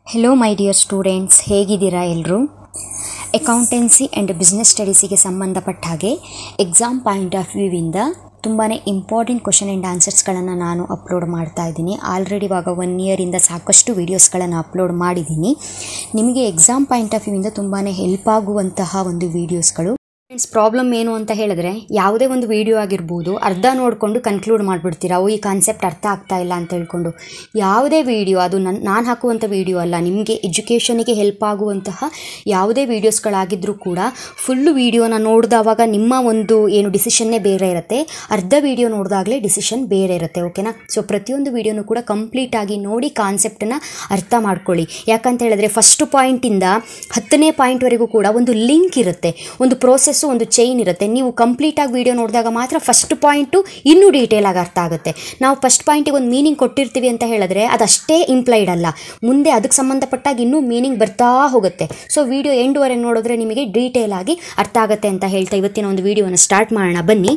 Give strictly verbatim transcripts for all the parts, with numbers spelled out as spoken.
Hello my dear students, ಹೇಗಿದ್ದೀರಾ ಎಲ್ಲರೂ? Accountancy and business ಸ್ಟಡೀಸಿಗೆ ಸಂಬಂಧಪಟ್ಟ ಹಾಗೆ ಎಕ್ಸಾಮ್ ಪಾಯಿಂಟ್ ಆಫ್ ವ್ಯೂವಿಂದ ತುಂಬಾ ಇಂಪಾರ್ಟೆಂಟ್ ಕ್ವಶನ್ ಆ್ಯಂಡ್ ಆನ್ಸರ್ಸ್ಗಳನ್ನು ನಾನು ಅಪ್ಲೋಡ್ ಮಾಡ್ತಾ ಇದ್ದೀನಿ. ಆಲ್ರೆಡಿ ಇವಾಗ ಒನ್ ಇಯರಿಂದ ಸಾಕಷ್ಟು ವೀಡಿಯೋಸ್ಗಳನ್ನು ಅಪ್ಲೋಡ್ ಮಾಡಿದ್ದೀನಿ. ನಿಮಗೆ ಎಕ್ಸಾಮ್ ಪಾಯಿಂಟ್ ಆಫ್ ವ್ಯೂವಿಂದ ತುಂಬಾ ಹೆಲ್ಪ್ ಆಗುವಂತಹ ಒಂದು ವೀಡಿಯೋಸ್ಗಳು. ಫ್ರೆಂಡ್ಸ್, ಪ್ರಾಬ್ಲಮ್ ಏನು ಅಂತ ಹೇಳಿದ್ರೆ, ಯಾವುದೇ ಒಂದು ವಿಡಿಯೋ ಆಗಿರ್ಬೋದು, ಅರ್ಧ ನೋಡಿಕೊಂಡು ಕನ್ಕ್ಲೂಡ್ ಮಾಡಿಬಿಡ್ತೀರಾ, ಓ ಈ ಕಾನ್ಸೆಪ್ಟ್ ಅರ್ಥ ಆಗ್ತಾ ಇಲ್ಲ ಅಂತ ಹೇಳ್ಕೊಂಡು. ಯಾವುದೇ ವಿಡಿಯೋ, ಅದು ನನ್ನ ನಾನು ಹಾಕುವಂಥ ವಿಡಿಯೋ ಅಲ್ಲ, ನಿಮಗೆ ಎಜುಕೇಷನಿಗೆ ಹೆಲ್ಪ್ ಆಗುವಂತಹ ಯಾವುದೇ ವೀಡಿಯೋಸ್ಗಳಾಗಿದ್ದರೂ ಕೂಡ ಫುಲ್ಲು ವೀಡಿಯೋನ ನೋಡಿದವಾಗ ನಿಮ್ಮ ಒಂದು ಏನು ಡಿಸಿಷನ್ನೇ ಬೇರೆ ಇರುತ್ತೆ, ಅರ್ಧ ವಿಡಿಯೋ ನೋಡಿದಾಗಲೇ ಡಿಸಿಷನ್ ಬೇರೆ ಇರುತ್ತೆ. ಓಕೆನಾ? ಸೊ ಪ್ರತಿಯೊಂದು ವಿಡಿಯೋನೂ ಕೂಡ ಕಂಪ್ಲೀಟಾಗಿ ನೋಡಿ ಕಾನ್ಸೆಪ್ಟನ್ನು ಅರ್ಥ ಮಾಡ್ಕೊಳ್ಳಿ. ಯಾಕಂತ ಹೇಳಿದ್ರೆ ಫಸ್ಟ್ ಪಾಯಿಂಟಿಂದ ಹತ್ತನೇ ಪಾಯಿಂಟ್ವರೆಗೂ ಕೂಡ ಒಂದು ಲಿಂಕ್ ಇರುತ್ತೆ, ಒಂದು ಪ್ರೋಸೆಸ್, ಒಂದು ಚೈನ್ ಇರುತ್ತೆ. ನೀವು ಕಂಪ್ಲೀಟಾಗಿ ವಿಡಿಯೋ ನೋಡಿದಾಗ ಮಾತ್ರ ಫಸ್ಟ್ ಪಾಯಿಂಟು ಇನ್ನೂ ಡೀಟೇಲ್ ಆಗಿ ಅರ್ಥ ಆಗುತ್ತೆ. ನಾವು ಫಸ್ಟ್ ಪಾಯಿಂಟಿಗೆ ಒಂದು ಮೀನಿಂಗ್ ಕೊಟ್ಟಿರ್ತೀವಿ ಅಂತ ಹೇಳಿದ್ರೆ ಅದಷ್ಟೇ ಇಂಪ್ಲೈಡ್ ಅಲ್ಲ, ಮುಂದೆ ಅದಕ್ಕೆ ಸಂಬಂಧಪಟ್ಟಾಗ ಇನ್ನೂ ಮೀನಿಂಗ್ ಬರ್ತಾ ಹೋಗುತ್ತೆ. ಸೊ ವಿಡಿಯೋ ಎಂಡ್ವರೆಗೆ ನೋಡಿದ್ರೆ ನಿಮಗೆ ಡೀಟೇಲ್ ಆಗಿ ಅರ್ಥ ಆಗುತ್ತೆ ಅಂತ ಹೇಳ್ತಾ ಇವತ್ತಿನ ಒಂದು ವಿಡಿಯೋನ ಸ್ಟಾರ್ಟ್ ಮಾಡೋಣ ಬನ್ನಿ.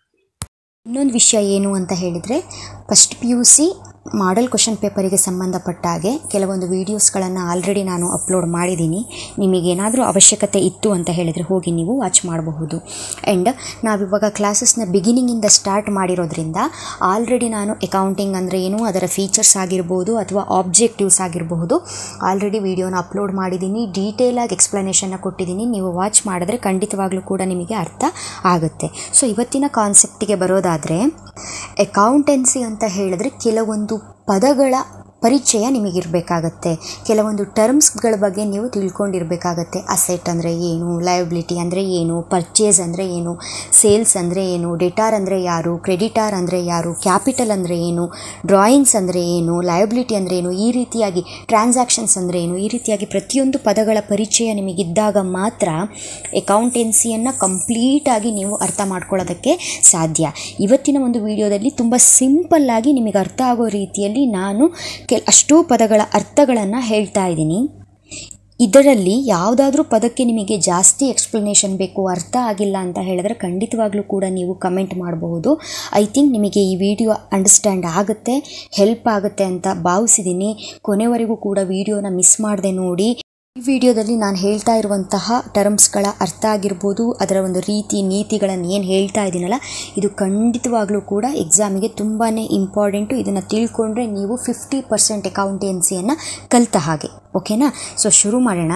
ಇನ್ನೊಂದು ವಿಷಯ ಏನು ಅಂತ ಹೇಳಿದರೆ, first P U C model question ಪೇಪರಿಗೆ ಸಂಬಂಧಪಟ್ಟ ಹಾಗೆ ಕೆಲವೊಂದು ವೀಡಿಯೋಸ್ಗಳನ್ನು ಆಲ್ರೆಡಿ ನಾನು ಅಪ್ಲೋಡ್ ಮಾಡಿದ್ದೀನಿ. ನಿಮಗೇನಾದರೂ ಅವಶ್ಯಕತೆ ಇತ್ತು ಅಂತ ಹೇಳಿದರೆ ಹೋಗಿ ನೀವು ವಾಚ್ ಮಾಡಬಹುದು. ಆ್ಯಂಡ್ ನಾವಿವಾಗ ಕ್ಲಾಸಸ್ನ ಬಿಗಿನಿಂಗಿಂದ ಸ್ಟಾರ್ಟ್ ಮಾಡಿರೋದ್ರಿಂದ ಆಲ್ರೆಡಿ ನಾನು ಅಕೌಂಟಿಂಗ್ ಅಂದರೆ ಏನು, ಅದರ ಫೀಚರ್ಸ್ ಆಗಿರ್ಬೋದು ಅಥವಾ ಆಬ್ಜೆಕ್ಟಿವ್ಸ್ ಆಗಿರಬಹುದು, ಆಲ್ರೆಡಿ ವಿಡಿಯೋನ ಅಪ್ಲೋಡ್ ಮಾಡಿದ್ದೀನಿ. ಡೀಟೇಲಾಗಿ ಎಕ್ಸ್ಪ್ಲನೇಷನ್ನ ಕೊಟ್ಟಿದ್ದೀನಿ. ನೀವು ವಾಚ್ ಮಾಡಿದ್ರೆ ಖಂಡಿತವಾಗ್ಲೂ ಕೂಡ ನಿಮಗೆ ಅರ್ಥ ಆಗುತ್ತೆ. ಸೊ ಇವತ್ತಿನ ಕಾನ್ಸೆಪ್ಟಿಗೆ ಬರೋದಾದರೆ, ಅಕೌಂಟೆನ್ಸಿ ಅಂತ ಹೇಳಿದ್ರೆ ಕೆಲವೊಂದು ಪದಗಳ ಪರಿಚಯ ನಿಮಗಿರಬೇಕಾಗತ್ತೆ, ಕೆಲವೊಂದು ಟರ್ಮ್ಸ್ಗಳ ಬಗ್ಗೆ ನೀವು ತಿಳ್ಕೊಂಡಿರಬೇಕಾಗತ್ತೆ. ಅಸೆಟ್ ಅಂದರೆ ಏನು, ಲಯಬಿಲಿಟಿ ಅಂದರೆ ಏನು, ಪರ್ಚೇಸ್ ಅಂದರೆ ಏನು, ಸೇಲ್ಸ್ ಅಂದರೆ ಏನು, ಡೆಟಾರ್ ಅಂದರೆ ಯಾರು, ಕ್ರೆಡಿಟಾರ್ ಅಂದರೆ ಯಾರು, ಕ್ಯಾಪಿಟಲ್ ಅಂದರೆ ಏನು, ಡ್ರಾಯಿಂಗ್ಸ್ ಅಂದರೆ ಏನು, ಲಯಬಿಲಿಟಿ ಅಂದರೆ ಏನು, ಈ ರೀತಿಯಾಗಿ ಟ್ರಾನ್ಸಾಕ್ಷನ್ಸ್ ಅಂದರೆ ಏನು, ಈ ರೀತಿಯಾಗಿ ಪ್ರತಿಯೊಂದು ಪದಗಳ ಪರಿಚಯ ನಿಮಗಿದ್ದಾಗ ಮಾತ್ರ ಅಕೌಂಟೆನ್ಸಿಯನ್ನು ಕಂಪ್ಲೀಟಾಗಿ ನೀವು ಅರ್ಥ ಮಾಡ್ಕೊಳ್ಳೋದಕ್ಕೆ ಸಾಧ್ಯ. ಇವತ್ತಿನ ಒಂದು ವಿಡಿಯೋದಲ್ಲಿ ತುಂಬ ಸಿಂಪಲ್ಲಾಗಿ ನಿಮಗೆ ಅರ್ಥ ಆಗೋ ರೀತಿಯಲ್ಲಿ ನಾನು ಕೆಲ ಅಷ್ಟೋ ಪದಗಳ ಅರ್ಥಗಳನ್ನು ಹೇಳ್ತಾ ಇದ್ದೀನಿ. ಇದರಲ್ಲಿ ಯಾವುದಾದ್ರೂ ಪದಕ್ಕೆ ನಿಮಗೆ ಜಾಸ್ತಿ ಎಕ್ಸ್ಪ್ಲನೇಷನ್ ಬೇಕು, ಅರ್ಥ ಆಗಿಲ್ಲ ಅಂತ ಹೇಳಿದ್ರೆ ಖಂಡಿತವಾಗ್ಲೂ ಕೂಡ ನೀವು ಕಮೆಂಟ್ ಮಾಡಬಹುದು. ಐ ಥಿಂಕ್ ನಿಮಗೆ ಈ ವಿಡಿಯೋ ಅಂಡರ್ಸ್ಟ್ಯಾಂಡ್ ಆಗುತ್ತೆ, ಹೆಲ್ಪ್ ಆಗುತ್ತೆ ಅಂತ ಭಾವಿಸಿದ್ದೀನಿ. ಕೊನೆವರೆಗೂ ಕೂಡ ವಿಡಿಯೋನ ಮಿಸ್ ಮಾಡದೆ ನೋಡಿ. ಈ ವಿಡಿಯೋದಲ್ಲಿ ನಾನು ಹೇಳ್ತಾ ಇರುವಂತಹ ಟರ್ಮ್ಸ್ಗಳ ಅರ್ಥ ಆಗಿರ್ಬೋದು, ಅದರ ಒಂದು ರೀತಿ ನೀತಿಗಳನ್ನು ಏನು ಹೇಳ್ತಾ ಇದ್ದೀನಲ್ಲ, ಇದು ಖಂಡಿತವಾಗ್ಲೂ ಕೂಡ ಎಕ್ಸಾಮಿಗೆ ತುಂಬಾ ಇಂಪಾರ್ಟೆಂಟು. ಇದನ್ನು ತಿಳ್ಕೊಂಡ್ರೆ ನೀವು ಫಿಫ್ಟಿ ಪರ್ಸೆಂಟ್ ಅಕೌಂಟೆನ್ಸಿಯನ್ನು ಕಲಿತ ಹಾಗೆ. ಓಕೆನಾ? ಸೊ ಶುರು ಮಾಡೋಣ.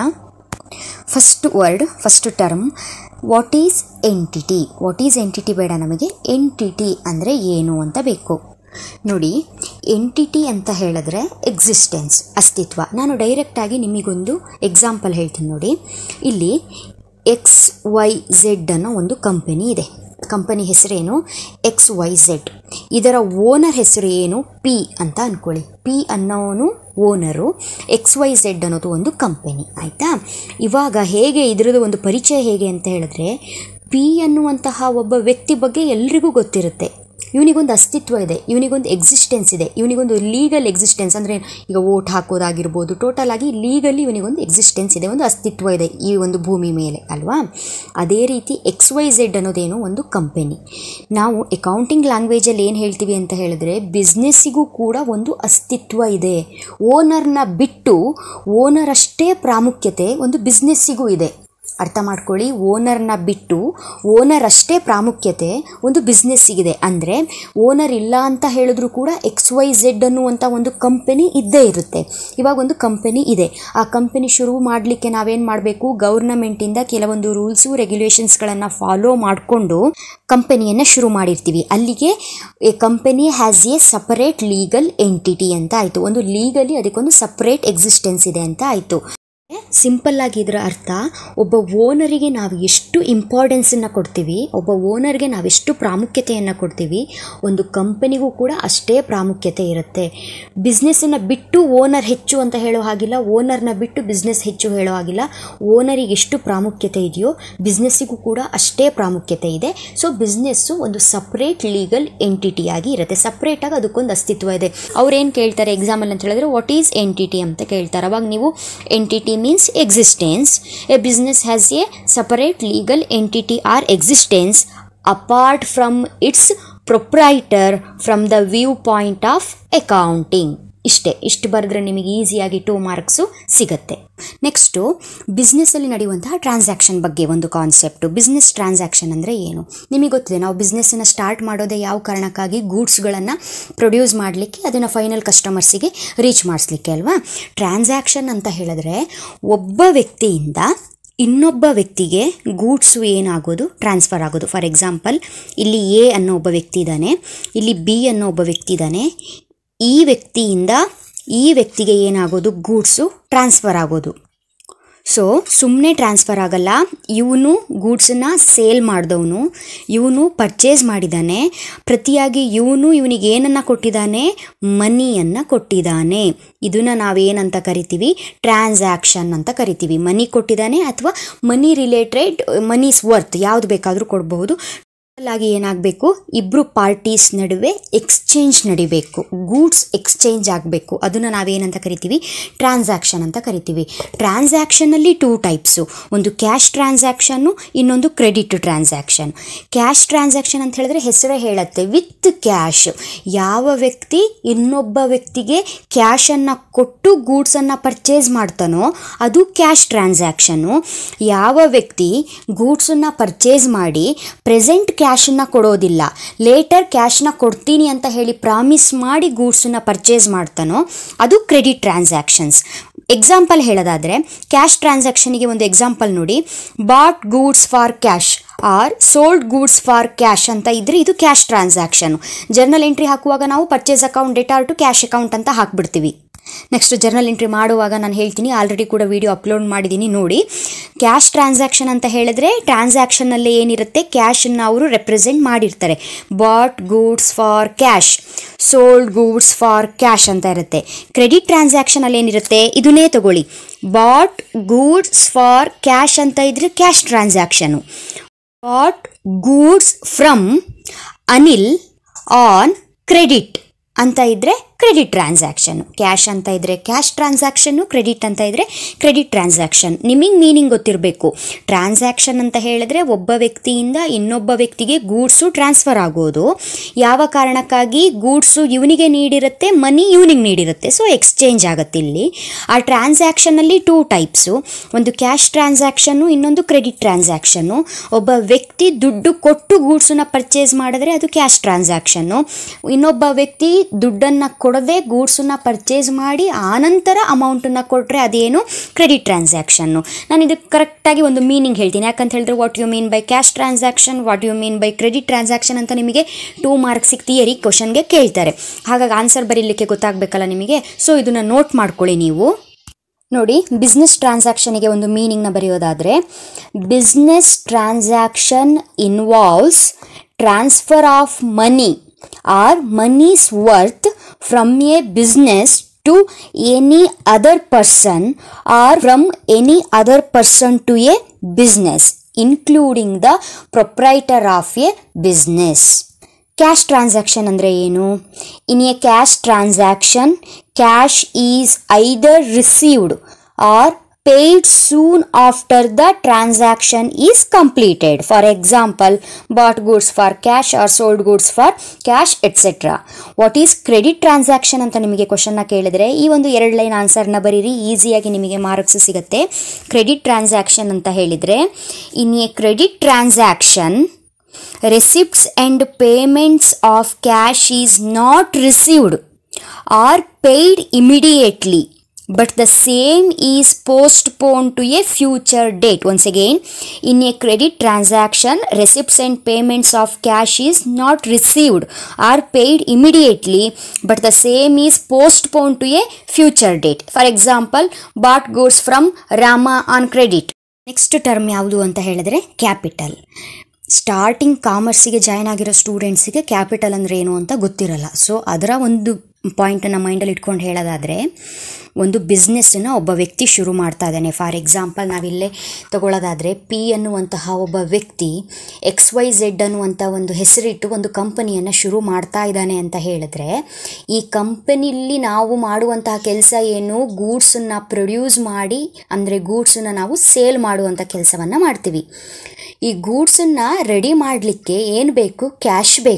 First word, first term, what is entity. What is entity ಬೇಡ, ನಮಗೆ ಎಂಟಿಟಿ ಅಂದರೆ ಏನು ಅಂತ ಬೇಕು. ನೋಡಿ, ಎಂಟಿಟಿ ಅಂತ ಹೇಳಿದ್ರೆ ಎಕ್ಸಿಸ್ಟೆನ್ಸ್, ಅಸ್ತಿತ್ವ. ನಾನು ಡೈರೆಕ್ಟಾಗಿ ನಿಮಗೊಂದು ಎಕ್ಸಾಂಪಲ್ ಹೇಳ್ತೀನಿ ನೋಡಿ. ಇಲ್ಲಿ ಎಕ್ಸ್ ವೈ ಝೆಡ್ ಅನ್ನೋ ಒಂದು ಕಂಪನಿ ಇದೆ. ಕಂಪನಿ ಹೆಸರೇನು? X Y Z. ಇದರ ಓನರ್ ಹೆಸರು ಏನು? ಪಿ ಅಂತ ಅಂದ್ಕೊಳ್ಳಿ. ಪಿ ಅನ್ನೋನು ಓನರು, ಎಕ್ಸ್ ವೈ ಝೆಡ್ ಅನ್ನೋದು ಒಂದು ಕಂಪನಿ. ಆಯಿತಾ? ಇವಾಗ ಹೇಗೆ ಇದರದ್ದು ಒಂದು ಪರಿಚಯ ಹೇಗೆ ಅಂತ ಹೇಳಿದ್ರೆ, ಪಿ ಅನ್ನುವಂತಹ ಒಬ್ಬ ವ್ಯಕ್ತಿ ಬಗ್ಗೆ ಎಲ್ರಿಗೂ ಗೊತ್ತಿರುತ್ತೆ. ಇವನಿಗೊಂದು ಅಸ್ತಿತ್ವ ಇದೆ, ಇವನಿಗೊಂದು ಎಕ್ಸಿಸ್ಟೆನ್ಸ್ ಇದೆ, ಇವನಿಗೊಂದು ಲೀಗಲ್ ಎಕ್ಸಿಸ್ಟೆನ್ಸ್ ಅಂದರೆ ಈಗ ವೋಟ್ ಹಾಕೋದಾಗಿರ್ಬೋದು, ಟೋಟಲ್ ಆಗಿ ಲೀಗಲಿ ಇವನಿಗೊಂದು ಎಕ್ಸಿಸ್ಟೆನ್ಸ್ ಇದೆ, ಒಂದು ಅಸ್ತಿತ್ವ ಇದೆ ಈ ಒಂದು ಭೂಮಿ ಮೇಲೆ, ಅಲ್ವಾ? ಅದೇ ರೀತಿ ಎಕ್ಸ್ ವೈ ಝೆಡ್ ಅನ್ನೋದೇನು ಒಂದು ಕಂಪನಿ. ನಾವು ಅಕೌಂಟಿಂಗ್ ಲ್ಯಾಂಗ್ವೇಜಲ್ಲಿ ಏನು ಹೇಳ್ತೀವಿ ಅಂತ ಹೇಳಿದ್ರೆ, ಬಿಸ್ನೆಸ್ಸಿಗೂ ಕೂಡ ಒಂದು ಅಸ್ತಿತ್ವ ಇದೆ. ಓನರ್ನ ಬಿಟ್ಟು ಓನರ್ ಅಷ್ಟೇ ಪ್ರಾಮುಖ್ಯತೆ ಒಂದು ಬಿಸ್ನೆಸ್ಸಿಗೂ ಇದೆ. ಅರ್ಥ ಮಾಡ್ಕೊಳ್ಳಿ, ಓನರ್ನ ಬಿಟ್ಟು ಓನರ್ ಅಷ್ಟೇ ಪ್ರಾಮುಖ್ಯತೆ ಒಂದು ಬಿಸ್ನೆಸ್ಸಿಗಿದೆ. ಅಂದರೆ ಓನರ್ ಇಲ್ಲ ಅಂತ ಹೇಳಿದ್ರು ಕೂಡ ಎಕ್ಸ್ ವೈ ಝೆಡ್ ಅನ್ನುವಂಥ ಒಂದು ಕಂಪನಿ ಇದ್ದೇ ಇರುತ್ತೆ. ಇವಾಗ ಒಂದು ಕಂಪನಿ ಇದೆ, ಆ ಕಂಪನಿ ಶುರು ಮಾಡಲಿಕ್ಕೆ ನಾವೇನು ಮಾಡಬೇಕು? ಗೌರ್ನಮೆಂಟಿಂದ ಕೆಲವೊಂದು ರೂಲ್ಸು ರೆಗ್ಯುಲೇಷನ್ಸ್ಗಳನ್ನು ಫಾಲೋ ಮಾಡಿಕೊಂಡು ಕಂಪನಿಯನ್ನು ಶುರು ಮಾಡಿರ್ತೀವಿ. ಅಲ್ಲಿಗೆ a company has a separate legal entity ಅಂತ ಆಯಿತು. ಒಂದು ಲೀಗಲಿ ಅದಕ್ಕೊಂದು ಸಪರೇಟ್ ಎಕ್ಸಿಸ್ಟೆನ್ಸ್ ಇದೆ ಅಂತ ಆಯಿತು. ಸಿಂಪಲ್ ಆಗಿ ಇದರ ಅರ್ಥ, ಒಬ್ಬ ಓನರಿಗೆ ನಾವು ಎಷ್ಟು ಇಂಪಾರ್ಟೆನ್ಸನ್ನು ಕೊಡ್ತೀವಿ, ಒಬ್ಬ ಓನರ್ಗೆ ನಾವೆಷ್ಟು ಪ್ರಾಮುಖ್ಯತೆಯನ್ನು ಕೊಡ್ತೀವಿ, ಒಂದು ಕಂಪನಿಗೂ ಕೂಡ ಅಷ್ಟೇ ಪ್ರಾಮುಖ್ಯತೆ ಇರುತ್ತೆ. ಬಿಸ್ನೆಸ್ಸನ್ನು ಬಿಟ್ಟು ಓನರ್ ಹೆಚ್ಚು ಅಂತ ಹೇಳೋ ಹಾಗಿಲ್ಲ, ಓನರ್ನ ಬಿಟ್ಟು ಬಿಸ್ನೆಸ್ ಹೆಚ್ಚು ಹೇಳೋ ಹಾಗಿಲ್ಲ. ಓನರಿಗೆ ಎಷ್ಟು ಪ್ರಾಮುಖ್ಯತೆ ಇದೆಯೋ ಬಿಸ್ನೆಸ್ಸಿಗೂ ಕೂಡ ಅಷ್ಟೇ ಪ್ರಾಮುಖ್ಯತೆ ಇದೆ. ಸೊ ಬಿಸ್ನೆಸ್ಸು ಒಂದು ಸಪ್ರೇಟ್ ಲೀಗಲ್ ಎಂಟಿಟಿಯಾಗಿ ಇರುತ್ತೆ, ಸಪ್ರೇಟಾಗಿ ಅದಕ್ಕೊಂದು ಅಸ್ತಿತ್ವ ಇದೆ. ಅವ್ರೇನು ಕೇಳ್ತಾರೆ ಎಕ್ಸಾಮಲ್ಲಿ ಅಂತ ಹೇಳಿದ್ರೆ, ವಾಟ್ ಈಸ್ ಎಂಟಿಟಿ ಅಂತ ಕೇಳ್ತಾರೆ. ಅವಾಗ ನೀವು entity means existence. A business has a separate legal entity or existence apart from its proprietor from the viewpoint of accounting. ಇಷ್ಟೇ, ಇಷ್ಟು ಬರೆದ್ರೆ ನಿಮಗೆ ಈಸಿಯಾಗಿ ಟೂ ಮಾರ್ಕ್ಸು ಸಿಗುತ್ತೆ. ನೆಕ್ಸ್ಟು ಬಿಸ್ನೆಸ್ಸಲ್ಲಿ ನಡೆಯುವಂತಹ ಟ್ರಾನ್ಸಾಕ್ಷನ್ ಬಗ್ಗೆ ಒಂದು ಕಾನ್ಸೆಪ್ಟು. ಬಿಸ್ನೆಸ್ ಟ್ರಾನ್ಸಾಕ್ಷನ್ ಅಂದರೆ ಏನು ನಿಮಗೆ ಗೊತ್ತಿದೆ. ನಾವು ಬಿಸ್ನೆಸ್ಸನ್ನು ಸ್ಟಾರ್ಟ್ ಮಾಡೋದೇ ಯಾವ ಕಾರಣಕ್ಕಾಗಿ? ಗೂಡ್ಸ್ಗಳನ್ನು ಪ್ರೊಡ್ಯೂಸ್ ಮಾಡಲಿಕ್ಕೆ, ಅದನ್ನು ಫೈನಲ್ ಕಸ್ಟಮರ್ಸಿಗೆ ರೀಚ್ ಮಾಡಿಸ್ಲಿಕ್ಕೆ ಅಲ್ವಾ. ಟ್ರಾನ್ಸಾಕ್ಷನ್ ಅಂತ ಹೇಳಿದ್ರೆ ಒಬ್ಬ ವ್ಯಕ್ತಿಯಿಂದ ಇನ್ನೊಬ್ಬ ವ್ಯಕ್ತಿಗೆ ಗೂಡ್ಸು ಏನಾಗೋದು, ಟ್ರಾನ್ಸ್ಫರ್ ಆಗೋದು. ಫಾರ್ ಎಕ್ಸಾಂಪಲ್, ಇಲ್ಲಿ ಎ ಅನ್ನೋ ಒಬ್ಬ ವ್ಯಕ್ತಿ ಇದ್ದಾನೆ, ಇಲ್ಲಿ ಬಿ ಅನ್ನೋ ಒಬ್ಬ ವ್ಯಕ್ತಿ ಇದ್ದಾನೆ. ಈ ವ್ಯಕ್ತಿಯಿಂದ ಈ ವ್ಯಕ್ತಿಗೆ ಏನಾಗೋದು, ಗೂಡ್ಸು ಟ್ರಾನ್ಸ್ಫರ್ ಆಗೋದು. ಸೊ ಸುಮ್ಮನೆ ಟ್ರಾನ್ಸ್ಫರ್ ಆಗಲ್ಲ, ಇವನು ಗೂಡ್ಸನ್ನು ಸೇಲ್ ಮಾಡಿದವನು, ಇವನು ಪರ್ಚೇಸ್ ಮಾಡಿದ್ದಾನೆ, ಪ್ರತಿಯಾಗಿ ಇವನು ಇವನಿಗೆ ಏನನ್ನು ಕೊಟ್ಟಿದ್ದಾನೆ, ಮನಿಯನ್ನು ಕೊಟ್ಟಿದ್ದಾನೆ. ಇದನ್ನು ನಾವೇನಂತ ಕರಿತೀವಿ, ಟ್ರಾನ್ಸಾಕ್ಷನ್ ಅಂತ ಕರಿತೀವಿ. ಮನಿ ಕೊಟ್ಟಿದ್ದಾನೆ ಅಥವಾ ಮನಿ ರಿಲೇಟೆಡ್, ಮನೀಸ್ ವರ್ತ್ ಯಾವುದು ಬೇಕಾದರೂ ಕೊಡಬಹುದು. ಆಗಿ ಏನಾಗಬೇಕು, ಇಬ್ಬರು ಪಾರ್ಟೀಸ್ ನಡುವೆ ಎಕ್ಸ್ಚೇಂಜ್ ನಡಿಬೇಕು, ಗೂಡ್ಸ್ ಎಕ್ಸ್ಚೇಂಜ್ ಆಗಬೇಕು. ಅದನ್ನು ನಾವೇನಂತ ಕರಿತೀವಿ, ಟ್ರಾನ್ಸಾಕ್ಷನ್ ಅಂತ ಕರಿತೀವಿ. ಟ್ರಾನ್ಸಾಕ್ಷನಲ್ಲಿ ಟೂ ಟೈಪ್ಸು, ಒಂದು ಕ್ಯಾಶ್ ಟ್ರಾನ್ಸಾಕ್ಷನ್ನು, ಇನ್ನೊಂದು ಕ್ರೆಡಿಟ್ ಟ್ರಾನ್ಸಾಕ್ಷನ್. ಕ್ಯಾಶ್ ಟ್ರಾನ್ಸಾಕ್ಷನ್ ಅಂತ ಹೇಳಿದ್ರೆ ಹೆಸರೇ ಹೇಳುತ್ತೆ, ವಿತ್ ಕ್ಯಾಶ್. ಯಾವ ವ್ಯಕ್ತಿ ಇನ್ನೊಬ್ಬ ವ್ಯಕ್ತಿಗೆ ಕ್ಯಾಶನ್ನು ಕೊಟ್ಟು ಗೂಡ್ಸನ್ನು ಪರ್ಚೇಸ್ ಮಾಡ್ತಾನೋ ಅದು ಕ್ಯಾಶ್ ಟ್ರಾನ್ಸಾಕ್ಷನ್ನು. ಯಾವ ವ್ಯಕ್ತಿ ಗೂಡ್ಸನ್ನು ಪರ್ಚೇಸ್ ಮಾಡಿ ಪ್ರೆಸೆಂಟ್ ಕ್ಯಾಶನ್ನು ಕೊಡೋದಿಲ್ಲ, ಲೇಟರ್ ಕ್ಯಾಶನ್ನ ಕೊಡ್ತೀನಿ ಅಂತ ಹೇಳಿ ಪ್ರಾಮಿಸ್ ಮಾಡಿ ಗೂಡ್ಸನ್ನು ಪರ್ಚೇಸ್ ಮಾಡ್ತಾನೋ ಅದು ಕ್ರೆಡಿಟ್ ಟ್ರಾನ್ಸಾಕ್ಷನ್ಸ್. ಎಕ್ಸಾಂಪಲ್ ಹೇಳೋದಾದರೆ, ಕ್ಯಾಶ್ ಟ್ರಾನ್ಸಾಕ್ಷನಿಗೆ ಒಂದು ಎಕ್ಸಾಂಪಲ್ ನೋಡಿ. Bought goods for cash or sold goods for cash ಅಂತ ಇದ್ದರೆ ಇದು ಕ್ಯಾಶ್ ಟ್ರಾನ್ಸಾಕ್ಷನು. ಜರ್ನಲ್ ಎಂಟ್ರಿ ಹಾಕುವಾಗ ನಾವು purchase account debtor to cash account ಅಂತ ಹಾಕ್ಬಿಡ್ತೀವಿ. ನೆಕ್ಸ್ಟ್ ಜರ್ನಲ್ ಎಂಟ್ರಿ ಮಾಡುವಾಗ ನಾನು ಹೇಳ್ತೀನಿ, ಆಲ್ರೆಡಿ ಕೂಡ ವಿಡಿಯೋ ಅಪ್ಲೋಡ್ ಮಾಡಿದ್ದೀನಿ ನೋಡಿ. ಕ್ಯಾಶ್ ಟ್ರಾನ್ಸಾಕ್ಷನ್ ಅಂತ ಹೇಳಿದ್ರೆ ಟ್ರಾನ್ಸಾಕ್ಷನಲ್ಲಿ ಏನಿರುತ್ತೆ, ಕ್ಯಾಶನ್ನು ಅವರು ರೆಪ್ರೆಸೆಂಟ್ ಮಾಡಿರ್ತಾರೆ. Bought goods for cash, sold goods for cash ಅಂತ ಇರುತ್ತೆ. ಕ್ರೆಡಿಟ್ ಟ್ರಾನ್ಸಾಕ್ಷನಲ್ಲಿ ಏನಿರುತ್ತೆ, ಇದನ್ನೇ ತಗೊಳ್ಳಿ, ಬಾಟ್ ಗೂಡ್ಸ್ ಫಾರ್ ಕ್ಯಾಶ್ ಅಂತ ಇದ್ರೆ cash transaction. Bought goods from Anil on credit ಅಂತ ಇದ್ದರೆ ಕ್ರೆಡಿಟ್ ಟ್ರಾನ್ಸಾಕ್ಷನ್ನು. ಕ್ಯಾಶ್ ಅಂತ ಇದ್ದರೆ ಕ್ಯಾಶ್ ಟ್ರಾನ್ಸಾಕ್ಷನ್ನು, ಕ್ರೆಡಿಟ್ ಅಂತ ಇದ್ದರೆ ಕ್ರೆಡಿಟ್ ಟ್ರಾನ್ಸಾಕ್ಷನ್. ನಿಮಗೆ ಮೀನಿಂಗ್ ಗೊತ್ತಿರಬೇಕು. ಟ್ರಾನ್ಸಾಕ್ಷನ್ ಅಂತ ಹೇಳಿದ್ರೆ ಒಬ್ಬ ವ್ಯಕ್ತಿಯಿಂದ ಇನ್ನೊಬ್ಬ ವ್ಯಕ್ತಿಗೆ ಗೂಡ್ಸು ಟ್ರಾನ್ಸ್ಫರ್ ಆಗೋದು. ಯಾವ ಕಾರಣಕ್ಕಾಗಿ, ಗೂಡ್ಸು ಇವನಿಗೆ ನೀಡಿರುತ್ತೆ, ಮನಿ ಇವನಿಗೆ ನೀಡಿರುತ್ತೆ, ಸೊ ಎಕ್ಸ್ಚೇಂಜ್ ಆಗುತ್ತೆ. ಇಲ್ಲಿ ಆ ಟ್ರಾನ್ಸಾಕ್ಷನಲ್ಲಿ ಟೂ ಟೈಪ್ಸು, ಒಂದು ಕ್ಯಾಶ್ ಟ್ರಾನ್ಸಾಕ್ಷನ್ನು, ಇನ್ನೊಂದು ಕ್ರೆಡಿಟ್ ಟ್ರಾನ್ಸಾಕ್ಷನ್ನು. ಒಬ್ಬ ವ್ಯಕ್ತಿ ದುಡ್ಡು ಕೊಟ್ಟು ಗೂಡ್ಸನ್ನು ಪರ್ಚೇಸ್ ಮಾಡಿದ್ರೆ ಅದು ಕ್ಯಾಶ್ ಟ್ರಾನ್ಸಾಕ್ಷನ್ನು. ಇನ್ನೊಬ್ಬ ವ್ಯಕ್ತಿ ದುಡ್ಡನ್ನು ಕೊಡದೆ ಗೂಡ್ಸನ್ನು ಪರ್ಚೇಸ್ ಮಾಡಿ ಆನಂತರ ಅಮೌಂಟನ್ನು ಕೊಟ್ಟರೆ ಅದೇನು, ಕ್ರೆಡಿಟ್ ಟ್ರಾನ್ಸಾಕ್ಷನ್ನು. ನಾನು ಇದಕ್ಕೆ ಕರೆಕ್ಟಾಗಿ ಒಂದು ಮೀನಿಂಗ್ ಹೇಳ್ತೀನಿ. ಯಾಕಂತ ಹೇಳಿದ್ರೆ what you mean by cash transaction, what you mean by credit transaction ಅಂತ ನಿಮಗೆ ಟೂ ಮಾರ್ಕ್ಸಿಗೆ ಥಿಯರಿ ಕ್ವಶನ್ಗೆ ಕೇಳ್ತಾರೆ. ಹಾಗಾಗಿ ಆನ್ಸರ್ ಬರೀಲಿಕ್ಕೆ ಗೊತ್ತಾಗಬೇಕಲ್ಲ ನಿಮಗೆ. ಸೊ ಇದನ್ನು ನೋಟ್ ಮಾಡ್ಕೊಳ್ಳಿ ನೀವು. ನೋಡಿ, ಬಿಸ್ನೆಸ್ ಟ್ರಾನ್ಸಾಕ್ಷನಿಗೆ ಒಂದು ಮೀನಿಂಗ್ನ ಬರೆಯೋದಾದರೆ, business transaction involves transfer of money or money's worth from a business to any other person or from any other person to a business, including the proprietor of a business. Cash transaction andre ಏನು? In a cash transaction, cash is either received or paid soon after the transaction is completed. For example, bought goods for cash or sold goods for cash, et cetera. What is credit transaction ಅಂತ ನಿಮಗೆ question ನ ಕೇಳಿದ್ರೆ ಈ ಒಂದು ಎರಡು line ಆನ್ಸರ್ನ ಬರೀರಿ, ಈಸಿಯಾಗಿ ನಿಮಗೆ ಮಾರ್ಕ್ಸ್ ಸಿಗುತ್ತೆ. ಕ್ರೆಡಿಟ್ ಟ್ರಾನ್ಸಾಕ್ಷನ್ ಅಂತ ಹೇಳಿದ್ರೆ, in a credit transaction receipts and payments of cash is not received or paid immediately, but the same is postponed to a future date. Once again, in a credit transaction, receipts and payments of cash is not received or paid immediately, but the same is postponed to a future date. For example, bought goods from Rama on credit. Next term ಯಾವುದು ಅಂತ ಹೇಳಿದ್ರೆ capital. Starting ಕಾಮರ್ಸಿಗೆ join ಆಗಿರೋ ಸ್ಟೂಡೆಂಟ್ಸಿಗೆ capital ಅಂದರೆ ಏನು ಅಂತ ಗೊತ್ತಿರಲ್ಲ. So ಅದರ ಒಂದು ಪಾಯಿಂಟನ್ನು ಮೈಂಡಲ್ಲಿ ಇಟ್ಕೊಂಡು ಹೇಳೋದಾದರೆ, ಒಂದು ಬಿಸ್ನೆಸ್ಸನ್ನು ಒಬ್ಬ ವ್ಯಕ್ತಿ ಶುರು ಮಾಡ್ತಾ ಇದ್ದಾನೆ. ಫಾರ್ ಎಕ್ಸಾಂಪಲ್ ನಾವಿಲ್ಲೇ ತಗೊಳ್ಳೋದಾದರೆ, ಪಿ ಅನ್ನುವಂತಹ ಒಬ್ಬ ವ್ಯಕ್ತಿ ಎಕ್ಸ್ ವೈ ಝೆಡ್ ಅನ್ನುವಂಥ ಒಂದು ಹೆಸರಿಟ್ಟು ಒಂದು ಕಂಪನಿಯನ್ನು ಶುರು ಮಾಡ್ತಾ ಇದ್ದಾನೆ ಅಂತ ಹೇಳಿದ್ರೆ, ಈ ಕಂಪನಿಯಲ್ಲಿ ನಾವು ಮಾಡುವಂತಹ ಕೆಲಸ ಏನು, ಗೂಡ್ಸನ್ನು ಪ್ರೊಡ್ಯೂಸ್ ಮಾಡಿ, ಅಂದರೆ ಗೂಡ್ಸನ್ನು ನಾವು ಸೇಲ್ ಮಾಡುವಂಥ ಕೆಲಸವನ್ನು ಮಾಡ್ತೀವಿ. ಈ ಗೂಡ್ಸನ್ನು ರೆಡಿ ಮಾಡಲಿಕ್ಕೆ ಏನು ಬೇಕು, ಕ್ಯಾಶ್ ಬೇಕು